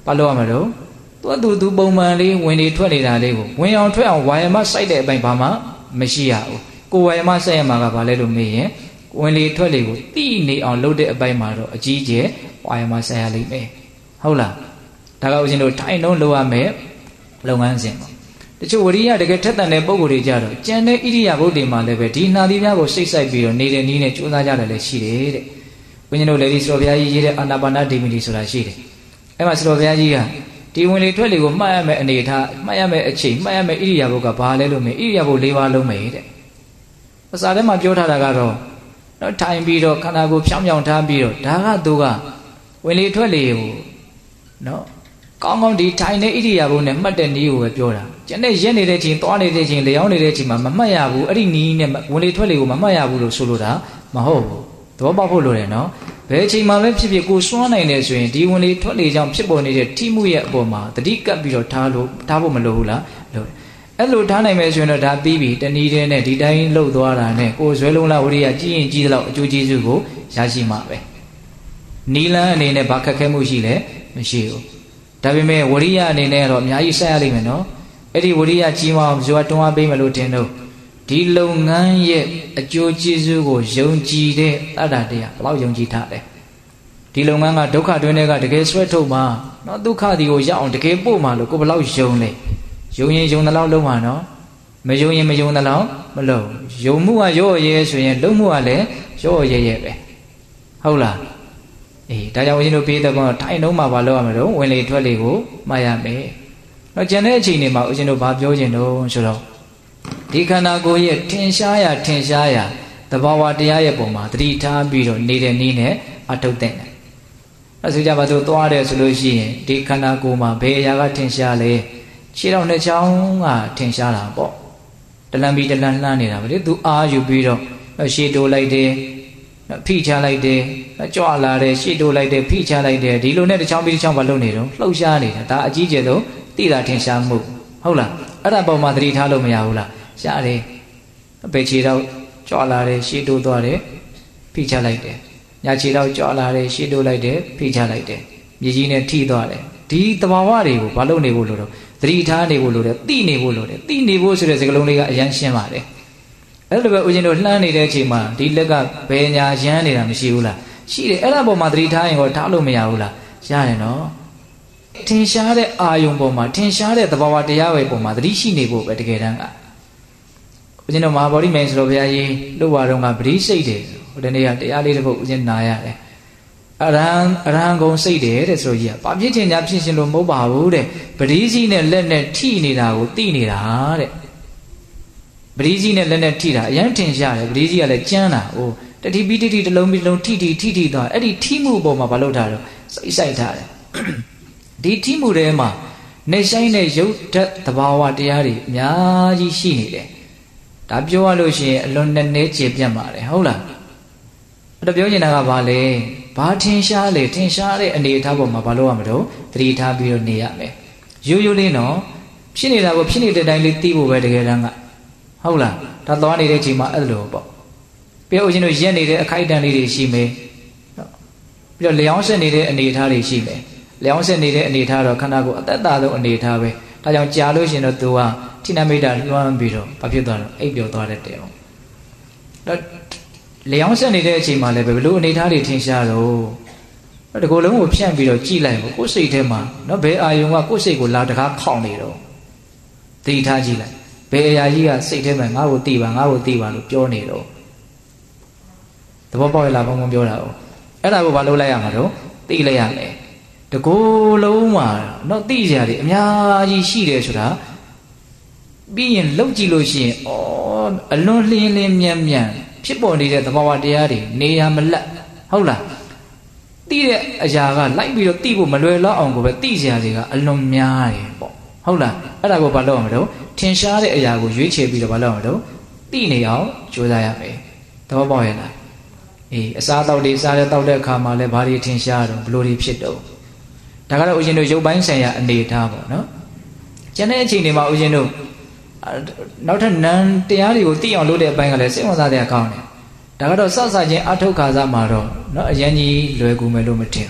ဘာလို့ရမှာတော့သူကသူသူပုံမှန်လေးဝင်နေထွက်နေတာလေးကိုဝင်အောင်ထွက်အောင်ဝါယမစိုက်တဲ့အပိုင်းဘာမှမရှိရဘူးကိုဝါယမစိုက်ရမှာကဘာလဲလို့မေးရင်ဝင်လေထွက်လေကိုတိနေအောင်လုပ်တဲ့အပိုင်းမှာတော့အကြီးကျယ်ဝါယမစိုက်ရလိမ့်မယ်ဟုတ်လားဒါကဦးဇင်းတို့ထိုင်လုံးလုပ်ရမယ်လုပ်ငန်းစဉ်ပေါ့တချို့ဝရိယတကယ်ထက်သန်တဲ့ပုံကိုယ်တွေကြတော့ကျန်တဲ့ဣရိယာပုတ်တွေမှာလည်းပဲဒီနှာသီးများကိုစိတ်ဆိုင်ပြီးတော့နေတဲ့နည်းနဲ့ကြိုးစားကြတယ်လည်းရှိတယ်တဲ့ဦးဇင်းတို့လေဒီစတော်ဘုရားကြီးရေးတဲ့အာနာပါနဒိမီလီဆိုတာရှိတယ်အဲ့မှာစတော်ဘုရားကြီးကဒီဝင်လေထွက်လေကိုမှတ်ရမယ်အနေထားမှတ်ရမယ်အချိန်မှတ်ရမယ်ဣရိယာပုတ်ကဘာလဲလို့မေးဣရိယာပုတ်၄ပါးလုံးမေးတဲ့ภาษาထဲမှာပြောထားတာကတော့နော်ထိုင်ပြီးတော့ခန္ဓာကိုယ်ဖြောင်းဖြောင်းထားပြီးတော့ဒါကသူကဝင်လေထွက်လေကိုနော်ကောင်းကောင်းဒီထိုင်တဲ့ဣရိယာပုတ်နဲ့မှတ်တဲ့နည်းကိုပဲပြောတာကျန်တဲ့ရက်နေတဲ့ချိန်သွားနေတဲ့ချိန်လျောင်းနေတဲ့ချိန်မှာမမှတ်ရဘူးအဲ့ဒီနည်းနဲ့ဝင်လေထွက်လေကိုမမှတ်ရဘူးလို့ဆိုလိုတာမဟုတ်ဘူးသဘောပေါက်ဖို့လိုတယ်နော်ဘယ်ချိန်မှပဲဖြစ်ဖြစ်ကိုစွမ်းနိုင်တယ်ဆိုရင်ဒီဝင်လေထွက်လေကြောင့်ဖြစ်ပေါ်နေတဲ့ထိမှုရဲ့အပေါ်မှာတတိကပ်ပြီးတော့ထားလို့ထားဖို့မလိုဘူးလားလို့အဲ့လိုထားနိုင်မယ်ဆိုရင်တော့ဒါပြီးပြီတနည်းတည်းနဲ့ဒီတိုင်းလှုပ်သွားတာနဲ့ကိုယ်ဇွဲလုံးလားဝရိယကြီးရင်ကြီးသလောက်အကျိုးကျေးဇူးကိုရရှိမှာပဲနီလန်းအနေနဲ့ဘာခက်ခဲမှုရှိလဲမရှိဘူးဒါပေမဲ့ဝရိယအနေနဲ့တော့အများကြီးဆက်ရလိမ့်မယ်နော်အဲ့ဒီဝရိယကြီးမအောင်ဇွဲတွန်းအားပေးမလို့တင်တော့ဒီလုပ်ငန်းရဲ့အကျိုးကျေးဇူးကိုယုံကြည်တဲ့တတ္တတရားဘယ်လောက်ယုံကြည်ထားလဲဒီလုပ်ငန်းကဒုက္ခတွင်းတွေကတကယ်ဆွဲထုတ်မှာနော်ဒုက္ခဒီကိုရအောင်တကယ်ပို့မှာလို့ကိုဘယ်လောက်ယုံလဲယုံရင်ယုံသလောက်လုံးမှာနော်မယုံရင်မယုံသလောက်မလုံးယုံမှုကရော့ရဲဆိုရင်လုံးမှုကလည်းရော့ရဲရဲပဲဟုတ်လားအေးဒါကြောင့်ဦးဇင်းတို့ပြေးတဲ့ဘောထိုင်လုံးမှာဘာလုပ်ရမလို့ဝင်လေထွက်လေကိုမှတ်ရမယ်တော့ကျန်တဲ့အချိန်တွေမှာဦးဇင်းတို့ဘာပြောချင်တော့ဆိုတော့ဒီခန္ဓာကိုယ်ရဲ့ထင်ရှားရာထင်ရှားရာသဘာဝတရားရဲ့ပုံမှာသတိထားပြီးတော့နေတဲ့နည်းနဲ့အထုတ်တဲ့တယ်အဲဆိုကြပါစို့သွားတယ်ဆိုလို့ရှိရင်ဒီခန္ဓာကိုယ်မှာဘယ်အရာကထင်ရှားလဲခြေတော်နှစ်ချောင်းကထင်ရှားတာပေါ့တလန်ပြီးတလန်လှမ်းနေတာပဲလေသူအားယူပြီးတော့ရှေ့တိုးလိုက်တယ်ဖိချလိုက်တယ်ကြွလာတယ်ရှေ့တိုးလိုက်တယ်ဖိချလိုက်တယ်ဒီလိုနဲ့တစ်ချောင်းပြီးတစ်ချောင်းမလုပ်နေတော့လှုပ်ရှားနေတာဒါအကြီးကျယ်ဆုံးသိတာထင်ရှားမှုဟုတ်လားအဲ့ဒါပုံမှာသတိထားလို့မရဘူးလားရှားတယ်ဘယ်ခြေတော့ကြွလာတယ်ရှေ့တိုးသွားတယ်ဖိချလိုက်တယ်ညာခြေတော့ကြွလာတယ်ရှေ့တိုးလိုက်တယ်ဖိချလိုက်တယ်မြေကြီးနဲ့ထိသွားတယ်ဒီသဘာဝတွေကိုဘာလုပ်နေဖို့လို့တော့သတိထားနေဖို့လိုတယ်သိနေဖို့လိုတယ်သိနေဖို့ဆိုတဲ့စကားလုံးလေးကအရန်ရှင်းပါတယ်အဲ့လိုပဲဦးဇင်းတို့လှမ်းနေတဲ့အချိန်မှာဒီလက်ကဘယ်ညာရမ်းနေတာမရှိဘူးလားရှိတယ်အဲ့ဒါပေါ်မှာသတိထားရင်တော့ထားလို့မရဘူးလားရတယ်နော်ထင်ရှားတဲ့အာယုံပေါ်မှာထင်ရှားတဲ့သဘာဝတရားပဲပေါ်မှာသတိရှိနေဖို့ပဲတကယ်တမ်းကဦးဇင်းတို့မဟာဗောဓိမြိုင်ဆိုတော့ဘုရားကြီးလှုပ်ဝါတော့ကပရိစိတ်တယ်ဟိုတနေ့ကတရားလေးတစ်ပုဒ်ဦးဇင်းနာရတယ်အရဟံအရဟံဂုံစိတ်တယ်တဲ့ဆိုကြီးကဘာဖြစ်ချင်ညာဖြစ်ရှင်လို့မဟုတ်ပါဘူးတဲ့ပရိစီနဲ့လက်နဲ့ထိနေတာကိုသိနေတာတဲ့ပရိစီနဲ့လက်နဲ့ထိတာအရင်ထင်ရှားတယ်ပရိစီကလည်းကျမ်းတာဟိုတတိပိတိတိတစ်လုံးပြီးတစ်လုံးထိထိထိထိသွားအဲ့ဒီထိမှုပေါ်မှာမလုပ်တာတော့စိတ်ဆိုင်ထားတယ်ဒီထိမှုထဲမှာနေဆိုင်တဲ့ရုပ်ဓာတ်သဘာဝတရားတွေအများကြီးရှိနေတယ်ဒါပြောရလို့ရှိရင်အလွန်နဲ့နဲကျေပြတ်ပါတယ်ဟုတ်လားအဲ့တော့ပြောနေတာကဘာလဲဘာထင်ရှားလဲထင်ရှားတဲ့အနေအထားပေါ်မှာဘာလို့ရမလို့သတိထားပြီးတော့နေရမယ်ရိုးရိုးလေးနော်ဖြစ်နေတာကိုဖြစ်နေတဲ့တိုင်းလေးသိဖို့ပဲတကယ်တမ်းကဟုတ်လားဒါသွားနေတဲ့အချိန်မှာအဲ့လိုပေါ့ပြောဦးချင်းတို့ရက်နေတဲ့အခိုက်အတန့်လေးတွေရှိမယ်ပြီးတော့လျောင်းဆက်နေတဲ့အနေအထားတွေရှိမယ်လျောင်းဆက်နေတဲ့အနေအထားတော့ခန္ဓာကိုယ်အသက်တာဆုံးအနေအထားပဲဒါကြောင့်ကြာလို့ရှိရင်တော့သူကထိနမိတ်တာလွှမ်းပြီးတော့ဘာဖြစ်သွားတော့အိပ်ပျော်သွားတတ်တယ်ပေါ့တော့လျောင်းဆက်နေတဲ့အချိန်မှာလည်းဘယ်လိုအနေအထားတွေထင်ရှားတော့ဒီကိုယ်လုံးကိုဖြန့်ပြီးတော့ကြည်လိုက်ပေါ့ကိုယ်စိတ်ထဲမှာနော်ဘယ်အာယုံကကိုယ်စိတ်ကိုလာတကားခေါင်နေတော့သိထားကြည့်လိုက်ဘယ်အရာကြီးကစိတ်ထဲမှာငါ့ကိုသိပါငါ့ကိုသိပါလို့ပြောနေတော့သဘောပေါက်ရလားဘုံဘုံပြောတာ哦အဲ့ဒါကိုဘာလုပ်လိုက်ရမှာတော့သိလိုက်ရမယ်တကိုယ်လုံးမှာနော်သိကြရတယ်အများကြီးရှိတယ်ဆိုတာပြီးရင်လှုပ်ကြည့်လို့ရှိရင်ဩအလွန်လျင်လျင်မြန်မြန်ဖြစ်ပေါ်နေတဲ့သဘာဝတရားတွေနေရာမလတ်ဟုတ်လားသိတဲ့အရာကလိုက်ပြီးတော့သိဖို့မလွယ်လောက်အောင်ကိုပဲသိစရာတွေကအလွန်များတယ်ပေါ့ဟုတ်လားအဲ့ဒါကိုဘာလုပ်ရမလို့ထင်ရှားတဲ့အရာကိုရွေးချယ်ပြီးတော့ဘာလုပ်ရမလို့သိနေအောင်ကြိုးစားရမယ်သဘောပေါက်ရဲ့လားအေးအစားတောက်လေးစားတဲ့တောက်တဲ့အခါမှာလည်းဘာတွေထင်ရှားတော့ဘလို့တွေဖြစ်တော့ဒါကတော့ဦးဇင်းတို့ရုပ်ပိုင်းဆိုင်ရာအနေထားပေါ့နော်ကျန်တဲ့အချိန်တွေမှာဦးဇင်းတို့နောက်ထပ်နံတရားတွေကိုသိအောင်လုပ်တဲ့အပိုင်းကလည်းစိတ်ဝင်စားတဲ့အကောင်းတယ်ဒါကတော့စစချင်းအထုတ်ခါစားမှာတော့เนาะအရင်ကြီးလွယ်ကူမယ်လို့မထင်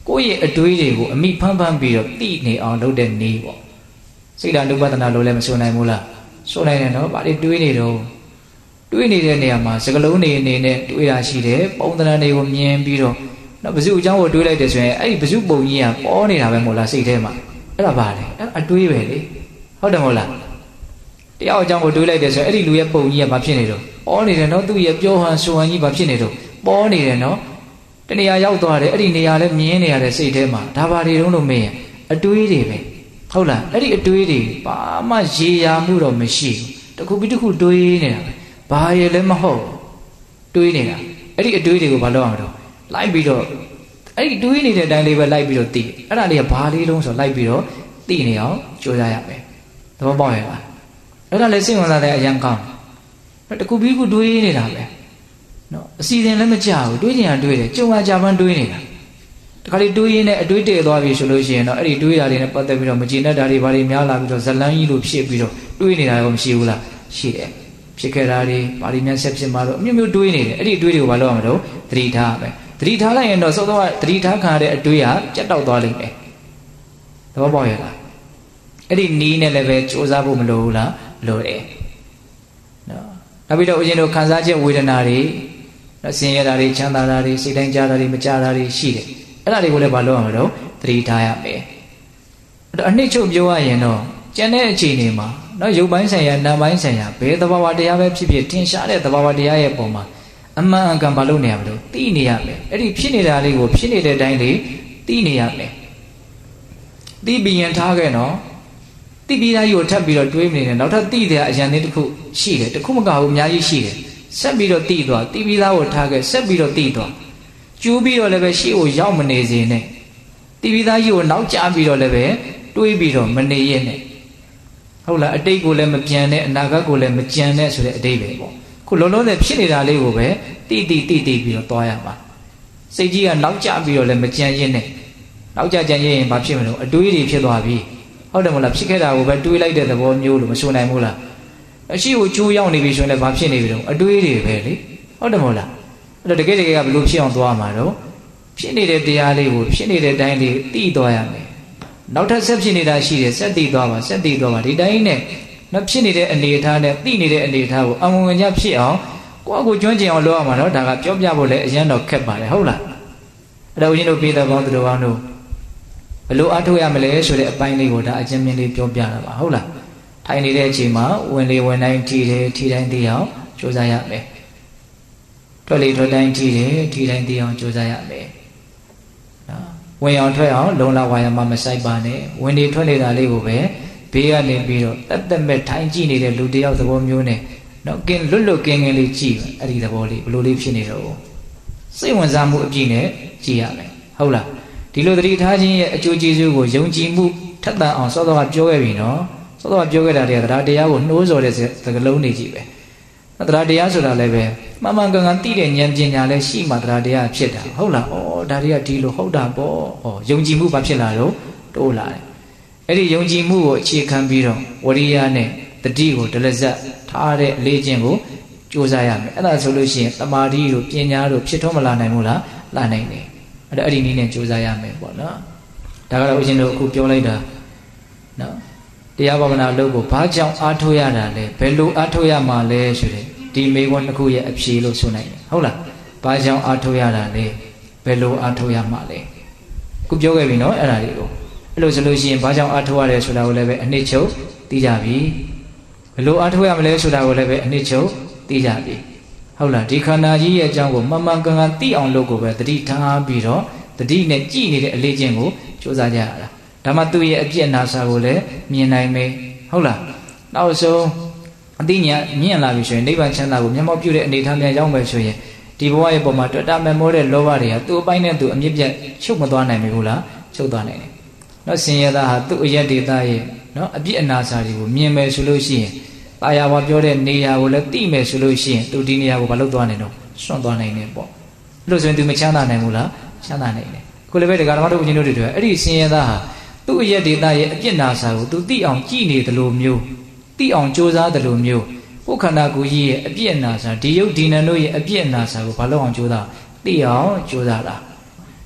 ကိုယ့်ရဲ့အတွေးတွေကိုအမိဖမ်းဖမ်းပြီးတော့သိနေအောင်လုပ်တဲ့နည်းပေါ့စိတ်ဓာတ်ဥပဒနာလို့လည်းမဆိုနိုင်ဘူးလားဆိုနိုင်တယ်နော်ဗာလေတွေးနေတော့တွေးနေတဲ့နေရာမှာစကလုံးနေအနေနဲ့တွေးတာရှိတယ်ပုံသဏ္ဍာန်တွေကိုမြင်ပြီးတော့နော်ဘဇုအကြောင်းကိုတွေးလိုက်တယ်ဆိုရင်အဲ့ဒီဘဇုပုံကြီးကပေါ်နေတာပဲမို့လားစိတ်ထဲမှာအဲ့ဒါဗာလေအဲ့အတွေးပဲလေဟုတ်တယ်မို့လားတရားအကြောင်းကိုတွေးလိုက်တယ်ဆိုရင်အဲ့ဒီလူရဲ့ပုံကြီးကဘာဖြစ်နေတော့ပေါ်နေတယ်နော်သူ့ရဲ့ပြောဟန်ဆိုဟန်ကြီးဘာဖြစ်နေတော့ပေါ်နေတယ်နော်တနေရာရောက်သွားတယ်အဲ့ဒီနေရာလည်းမြင်နေရတဲ့စိတ်ထဲမှာဒါပါတွေတုံးလို့မေးရင်အတွေးတွေပဲဟုတ်လားအဲ့ဒီအတွေးတွေဘာမှရေရာမှုတော့မရှိဘူးတခုပြီးတခုတွေးနေတာပဲဘာရယ်လည်းမဟုတ်တွေးနေတာအဲ့ဒီအတွေးတွေကိုဘာလုပ်အောင်တော့လိုက်ပြီးတော့အဲ့ဒီတွေးနေတဲ့အတိုင်းလေးပဲလိုက်ပြီးတော့သိအဲ့ဒါလေးကဘာလေးတုံးဆိုလိုက်ပြီးတော့သိနေအောင်ကြိုးစားရမယ်သဘောပေါက်ရဲ့လားအဲ့ဒါလည်းစိတ်ဝင်စားတဲ့အရန်ကောင်းတယ်တခုပြီးတခုတွေးနေတာပဲနော်အစီအစဉ်လည်းမကြဘူးတွေးချင်တာတွေးတယ်ကြုံအားကြပန်းတွေးနေတာတခါလေတွေးရင်းနဲ့အတွေးတည့်သွားပြီဆိုလို့ရှိရင်တော့အဲ့ဒီတွေးတာတွေနဲ့ပတ်သက်ပြီးတော့မကျေနပ်တာတွေဘာတွေများလာပြီးတော့ဇလန်းကြီးလိုဖြစ်ပြီးတော့တွေးနေတာရောမရှိဘူးလားရှိတယ်ဖြစ်ခဲ့တာတွေဘာတွေများဆက်ဖြစ်မှာတော့အမျိုးမျိုးတွေးနေတယ်အဲ့ဒီအတွေးတွေကိုဘာလုပ်ရမလို့သတိထားပဲသတိထားလိုက်ရင်တော့စောစောကသတိထားခံရတဲ့အတွေးဟာပြတ်တောက်သွားလိမ့်မယ်သဘောပေါက်ရဲ့လားအဲ့ဒီနီးနဲ့လည်းပဲစူးစမ်းဖို့မလိုဘူးလားလိုတယ်နော်နောက်ပြီးတော့ဦးဇင်းတို့ခံစားချက်ဝေဒနာတွေဆင်းရဲတာတွေချမ်းသာတာတွေစိတ်တိုင်းကြတာတွေမကြတာတွေရှိတယ်အဲ့ဒါတွေကိုလည်းဘာလုပ်ရမလို့သတိထားရမယ်အဲ့တော့အနှစ်ချုပ်ပြောရရင်တော့ကျန်တဲ့အခြေအနေမှာနော်ရုပ်ပိုင်းဆိုင်ရာနာမ်ပိုင်းဆိုင်ရာဘယ်သဘာဝတရားပဲဖြစ်ဖြစ်ထင်ရှားတဲ့သဘာဝတရားရဲ့ပုံမှာအမှန်အကန်ဘာလုပ်နေရမလို့သိနေရမယ်အဲ့ဒီဖြစ်နေတာလေးကိုဖြစ်နေတဲ့အတိုင်းလေးသိနေရမယ်သိပြီးရင်ထားခဲ့နော်သိပြီးသားကြီးကိုထပ်ပြီးတော့တွေးမနေနဲ့နောက်ထပ်သိတဲ့အရန်လေးတစ်ခုရှိတယ်တစ်ခုမကဘူးအများကြီးရှိတယ်ဆက်ပြီးတော့သိသွားသိပြီးသားကိုထားခဲ့ဆက်ပြီးတော့သိသွားကျူးပြီးတော့လည်းပဲရှေ့ကိုရောက်မနေစေနဲ့သိပြီးသားကြီးကိုနောက်ကျပြီးတော့လည်းပဲတွေးပြီးတော့မနေရနဲ့ဟုတ်လားအတိတ်ကိုလည်းမပြန်နဲ့အနာဂတ်ကိုလည်းမကြံနဲ့ဆိုတဲ့အတိတ်ပဲပေါ့ခုလုံးလုံးနဲ့ဖြစ်နေတာလေးကိုပဲတိတိတိတိပြီးတော့သွားရမှာစိတ်ကြီးကနောက်ကျပြီးတော့လည်းမကြံရင်းနဲ့နောက်ကျကြံရင်ဘာဖြစ်မလို့အတွေးတွေဖြစ်သွားပြီဟုတ်တယ်မလားဖြစ်ခဲ့တာကိုပဲတွေးလိုက်တဲ့သဘောမျိုးလို့မဆိုနိုင်ဘူးလားအရှိကိုချိုးရောက်နေပြီဆိုရင်လည်းဘာဖြစ်နေပြီတော့အတွေးတွေပဲလေဟုတ်တယ်မဟုတ်လားအဲ့တော့တကယ်တကယ်ကဘလို့ဖြစ်အောင်သွားမှာတော့ဖြစ်နေတဲ့တရားလေးကိုဖြစ်နေတဲ့အတိုင်းလေးသိသွားရမယ်နောက်ထပ်ဆက်ဖြစ်နေတာရှိတယ်ဆက်သိသွားပါဆက်သိသွားပါဒီတိုင်းနဲ့နော်ဖြစ်နေတဲ့အနေအထားနဲ့သိနေတဲ့အနေအထားကိုအမှန်ဝင်ကြဖြစ်အောင်ကိုယ့်အကိုကျွမ်းကျင်အောင်လုပ်ရမှာတော့ဒါကပြောပြဖို့လည်းအရင်တော့ခက်ပါတယ်ဟုတ်လားအဲ့တော့ဦးဇင်းတို့ပြည်တော်ကောင်းသူတော်ကောင်းတို့ဘယ်လိုအားထုတ်ရမလဲဆိုတဲ့အပိုင်းလေးကိုဒါအချင်းမြင်လေးပြောပြတာပါဟုတ်လားထိုင်နေတဲ့အချိန်မှာဝင်လေဝင်တိုင်းထီတယ်ထီတိုင်းသိအောင်ကြိုးစားရမယ်ထွက်လေထွက်တိုင်းထီတယ်ထီတိုင်းသိအောင်ကြိုးစားရမယ်နော်ဝင်အောင်ထွက်အောင်လုံလောက်ဝါရမမဆိုင်ပါနဲ့ဝင်နေထွက်နေတာလေးကိုပဲဘေးကနေပြီးတော့တက်တက်မဲ့ထိုင်ကြည့်နေတဲ့လူတယောက်သဘောမျိုးနဲ့နော်ကင်းလွတ်လွတ်ကင်းကင်းလေးကြည့်အဲ့ဒီသဘောလေးဘလို့လေးဖြစ်နေတော့စိတ်ဝင်စားမှုအပြည့်နဲ့ကြည့်ရမယ်ဟုတ်လားဒီလိုသတိထားခြင်းရဲ့အကျိုးကျေးဇူးကိုယုံကြည်မှုထက်သန်အောင်စောစောကပြောခဲ့ပြီနော်စောစောကပြောခဲ့တာတွေကတရားတရားကိုနှိုးဆော်တဲ့စကားလုံးတွေကြီးပဲတရားတရားဆိုတာလည်းပဲမှန်မှန်ကန်ကန်သိတဲ့ဉာဏ်ပညာလည်းရှိမှတရားတရားဖြစ်တာဟုတ်လားဩဒါတွေကဒီလိုဟုတ်တာပေါ့ဩယုံကြည်မှုဘာဖြစ်လာတော့တိုးလာတယ်အဲ့ဒီယုံကြည်မှုကိုအခြေခံပြီးတော့ဝရိယနဲ့တတိကိုဒလဇတ်ထားတဲ့အလေးချင်းကိုကြိုးစားရမယ်အဲ့ဒါဆိုလို့ရှိရင်တမာတိတို့ပညာတို့ဖြစ်ထွန်းမလာနိုင်ဘူးလားလာနိုင်တယ်အဲ့ဒါအဲ့ဒီနည်းနဲ့ကြိုးစားရမယ်ပေါ့နော်ဒါကတော့ဦးဇင်းတို့အခုပြောလိုက်တာနော်တရားဘာဝနာလုပ်ဖို့ဘာကြောင့်အားထုတ်ရတာလဲဘယ်လိုအားထုတ်ရမှာလဲဆိုတဲ့ဒီမေခွန်းတစ်ခုရဲ့အဖြေလို့ဆိုနိုင်တယ်ဟုတ်လားဘာကြောင့်အားထုတ်ရတာလဲဘယ်လိုအားထုတ်ရမှာလဲခုပြောခဲ့ပြီနော်အဲ့ဒါလေးကိုအဲ့လိုဆိုလို့ရှိရင်ဘာကြောင့်အားထုတ်ရတယ်ဆိုတာကိုလည်းပဲအနှစ်ချုပ်သိကြပြီဘယ်လိုအားထုတ်ရမလဲဆိုတာကိုလည်းပဲအနှစ်ချုပ်သိကြပြီဟုတ်လားဒီခန္ဓာကြီးရဲ့အကြောင်းကိုမှန်မှန်ကန်ကန်သိအောင်လုပ်ကိုပဲတတိထားပြီးတော့တတိနဲ့ကြည်နေတဲ့အလေးချင်းကိုစူးစမ်းကြရတာဒါမှသူ့ရဲ့အပြည့်အနာစာကိုလည်းမြင်နိုင်မယ်ဟုတ်လားနောက်ဆုံးအသိဉာဏ်မြင့်လာပြီဆိုရင်နိဗ္ဗာန်ချမ်းသာကိုမျက်မှောက်ပြုတဲ့အနေထားများရောက်မယ်ဆိုရင်ဒီဘဝရဲ့ပုံမှာတွေ့တာမဲ့မောတဲ့လောဘတွေကသူ့အပိုင်းနဲ့သူအမြင့်ပြတ်ချုပ်မသွားနိုင်ဘူးလားချုပ်သွားနိုင်တယ်နော်ဆင်းရဲသားဟာသူ့အရက်ဒေသရဲ့နော်အပြည့်အနာစာတွေကိုမြင်မယ်ဆိုလို့ရှိရင်တာယာဝါပြောတဲ့နေရာကိုလည်းသိမယ်ဆိုလို့ရှိရင်သူဒီနေရာကိုမလုပ်သွားနိုင်တော့စွန့်သွားနိုင်တယ်ပေါ့အဲ့လိုဆိုရင်သူမချမ်းသာနိုင်ဘူးလားချမ်းသာနိုင်တယ်ခုလည်းပဲဒကာဓမ္မတို့ဦးဇင်းတို့တွေတွေ့အဲ့ဒီဆင်းရဲသားဟာသူ့အရက်ဒေသရဲ့အပြစ်နာစာကိုသူသိအောင်ကြည်နေတယ်လို့မျိုးသိအောင်ကြိုးစားတယ်လို့မျိုးကိုယ်ခန္ဓာကိုယ်ကြီးရဲ့အပြစ်နာစာဒီယုတ်ဒီနံတို့ရဲ့အပြစ်နာစာကိုဘာလို့အောင်ကြိုးစားသိအောင်ကြိုးစားတာ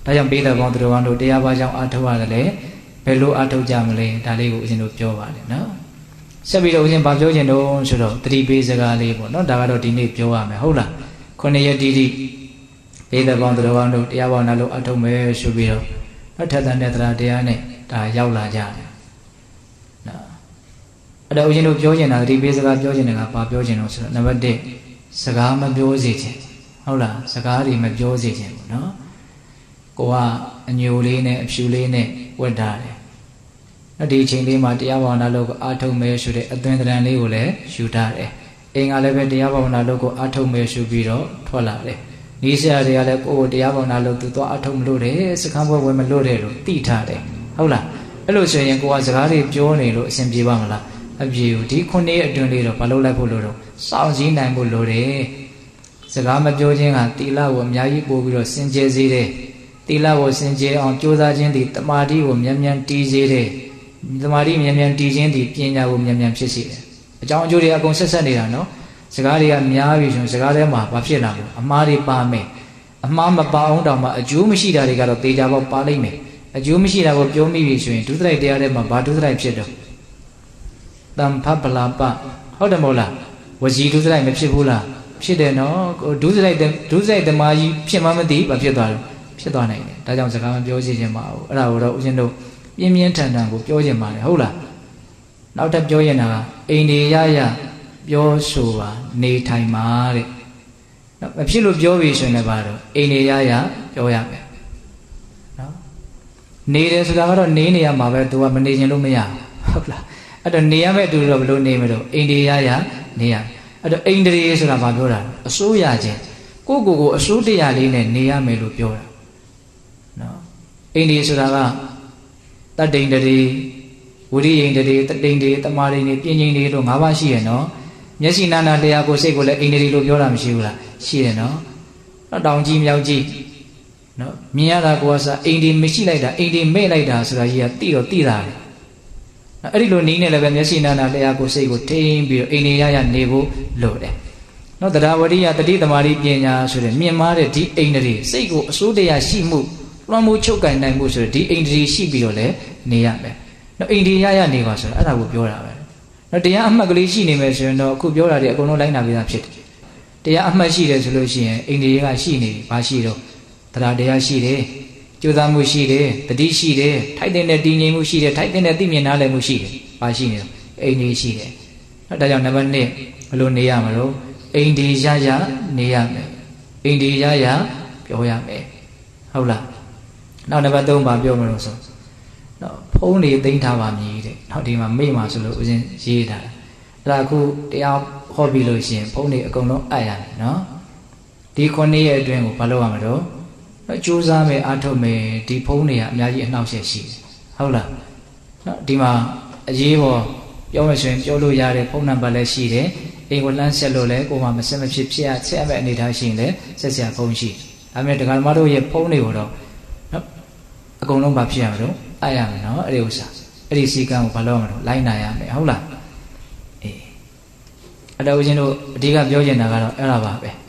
ဒါကြောင့်ပိဋကပေါင်းသူတော်ကောင်းတို့တရားဘာကြောင့်အထောက်ရတယ်ဘယ်လိုအထောက်ကြမလဲဒါလေးကိုဦးဇင်းတို့ပြောပါတယ်နော်ဆက်ပြီးတော့ဦးဇင်းဗာပြောခြင်းတော့ဆိုတော့တတိပေးစကားလေးပေါ့နော်ဒါကတော့ဒီနေ့ပြောရမယ်ဟုတ်လားခုနှစ်ရက်တိတိပိဋကပေါင်းသူတော်ကောင်းတို့တရားဘာနာလို့အထောက်မယ်ဆိုပြီးတော့အထက်တန်တဲ့တရားတရားနဲ့ဒါရောက်လာကြတယ်နော်အဲ့တော့ဦးဇင်းတို့ပြောခြင်းတာတတိပေးစကားပြောခြင်းတွေကဘာပြောခြင်းတော့ဆိုတော့နံပါတ်တစ်စကားမပြောစေခြင်းဟုတ်လားစကားတွေမပြောစေခြင်းပေါ့နော်ကိုကအညိုလေးနဲ့အဖြူလေးနဲ့ဝတ်ထားတယ်အဲ့ဒီအချိန်လေးမှာတရားဘာဝနာလုပ်ကိုအားထုတ်မယ်ဆိုတဲ့အသွင်သဏ္ဍာန်လေးကိုလည်းယူထားတယ်အိမ်ကလည်းပဲတရားဘာဝနာလုပ်ကိုအားထုတ်မယ်ဆိုပြီးတော့ထွက်လာတယ်နီးစရာတွေကလည်းကိုယ်ကိုတရားဘာဝနာလုပ်သူတော့အားထုတ်မလို့တယ်စကံပွဲဝယ်မလို့တယ်လို့သိထားတယ်ဟုတ်လားအဲ့လိုဆိုရင်ကိုကစကားတွေပြောနေလို့အဆင်ပြေပါမလားအပြေဘူးဒီခုနှစ်အတွင်းလေးတော့မလုပ်လိုက်ဖို့လို့တော့စောင့်စည်းနိုင်ဖို့လိုတယ်စကားမပြောခြင်းကတီလာကိုအများကြီးပို့ပြီးတော့စင်ကြယ်စေတယ်တီလာကိုစင်ကြယ်အောင်ကြိုးစားခြင်းဒီတမာတိကိုမြန်မြန်တီးစေတယ်တမာတိမြန်မြန်တီးခြင်းဒီပညာကိုမြန်မြန်ဖြစ်စေတယ်အကြောင်းအကျိုးတွေအကုန်ဆက်ဆက်နေတာနော်စကားတွေကများပြီဆိုရင်စကားထဲမှာဘာဖြစ်လာလဲအမှားတွေပါမယ်အမှားမပါအောင်တောင်မှအကျိုးမရှိတာတွေကတော့တေချာပေါက်ပါလိမ့်မယ်အကျိုးမရှိတာကိုပြောမိပြီဆိုရင်ဒုစရိုက်တရားထဲမှာဘာဒုစရိုက်ဖြစ်တော့တမ်ဖပလာပဟုတ်တယ်မဟုတ်လားဝစီဒုစရိုက်မဖြစ်ဘူးလားဖြစ်တယ်နော်ဒုစရိုက်ဒုစရိုက်တမာကြီးဖြစ်မှမသိဘာဖြစ်သွားလဲဖြစ်သွားနိုင်တယ်ဒါကြောင့်စကားမပြောစီခြင်းမအောင်အဲ့ဒါကိုတော့ဦးဇင်းတို့ပြင်းပြင်းထန်ထန်ကိုပြောခြင်းပါတယ်ဟုတ်လားနောက်ထပ်ပြောရင်ကအိန္ဒိယရပြောဆိုပါနေထိုင်ပါတဲ့နော်မဖြစ်လို့ပြောပြီဆိုရင်လည်းပါတော့အိန္ဒိယရပြောရမယ်နော်နေတယ်ဆိုတာကတော့နေနေရမှာပဲသူကမနေခြင်းလို့မရဘူးဟုတ်လားအဲ့တော့နေရမယ့်သူတော့ဘယ်လိုနေမလို့အိန္ဒိယရနေရအဲ့တော့အိန္ဒြေဆိုတာဘာပြောတာအစိုးရခြင်းကိုကိုကိုအစိုးတရားလေးနဲ့နေရမယ်လို့ပြောတာနော်အိန္ဒြေဆိုတာကတတ္တိန္ဒြေဝိရိယိန္ဒြေတတ္တိန္ဒြေတမာရိန္ဒြေပြင်းကျင်တွေလို့၅ပါးရှိရနော်မျက်စိနာနာတရားကိုစိတ်ကိုလည်းအိန္ဒြေလို့ပြောတာမရှိဘူးလားရှိတယ်နော်တောင်ကြီးမြောက်ကြီးနော်မြင်ရတာကိုကစားအိန္ဒြေမရှိလိုက်တာအိန္ဒြေမဲ့လိုက်တာဆိုတာကြီးကတိတော့တိတာတယ်အဲ့ဒီလိုနီးနေလည်းပဲမျက်စိနာနာတရားကိုစိတ်ကိုထိန်းပြီးတော့အိန္ဒြေရရနေဖို့လိုတယ်နော်တရားဝရိယတတိသမารိပညာဆိုတဲ့မြင်မာတဲ့ဒီအိန္ဒြေစိတ်ကိုအစိုးတရားရှိမှုလွှမ်းမိုးချုပ်ကင်နိုင်မှုဆိုတဲ့ဒီအိန္ဒြေရှိပြီးတော့လည်းနေရမယ်နော်အိန္ဒြေရရနေပါဆိုတော့အဲ့ဒါကိုပြောတာပဲနော်တရားအမှတ်ကလေးရှိနေမယ်ဆိုရင်တော့အခုပြောတာတွေအကုန်လုံးလိုက်နာပြီးသားဖြစ်တယ်တရားအမှတ်ရှိတယ်ဆိုလို့ရှိရင်အိန္ဒြေကရှိနေပြီဘာရှိတော့တရားတရားရှိတယ်ကြိုးစားမှုရှိတယ်တတိရှိတယ်ထိုက်တဲ့တည်ငြိမ်မှုရှိတယ်ထိုက်တဲ့သိမြင်နားလည်မှုရှိတယ်ဘာရှိနေတော့အိန္ဒြေရှိတယ်နော်ဒါကြောင့်နံပါတ်နှစ်ဘယ်လိုနေရမလို့အိန္ဒြေရရနေရမယ်အိန္ဒြေရရပြောရမယ်ဟုတ်လားနောက်နံပါတ်သုံးပါပြောမလို့ဆိုနော်ဖုံးနေသိမ့်ထားပါမည်တဲ့နောက်ဒီမှာမိတ်မှာဆိုလို့ဦးဇင်းရေးထားတယ်အဲ့ဒါအခုတရားဟောပြီးလို့ရှိရင်ဖုံးနေအကုန်လုံးအပ်ရမယ်နော်ဒီခုနှစ်ရက်အတွင်းကိုဘာလုပ်ရမလို့နော်ကြိုးစားမယ်အားထုတ်မယ်ဒီဖုံးနေကအများကြီးအနှောက်အယှက်ရှိတယ်ဟုတ်လားနော်ဒီမှာအရေးပေါ်ပြောမယ်ဆိုရင်ပြောလို့ရတဲ့ဖုံးနံပါတ်လည်းရှိတယ်အိမ်ကိုလှမ်းဆက်လို့လည်းကိုယ်မှမဆက်မဖြစ်ဖြစ်ရဆက်ရမယ့်အနေထားရှိရင်လည်းဆက်ဆက်ဖုံးရှိဒါပေမဲ့ဒကာမတို့ရဲ့ဖုံးတွေကိုတော့နော်အကုန်လုံးဘာဖြစ်ရမလို့အပ်ရမယ်နော်အဲ့ဒီဥစ္စာအဲ့ဒီစီကံကိုဘာလို့ရမလို့လိုက်နိုင်ရမယ်ဟုတ်လားအေးအဲ့တော့ဦးဇင်းတို့အဓိကပြောချင်တာကတော့အဲ့ဒါပါပဲ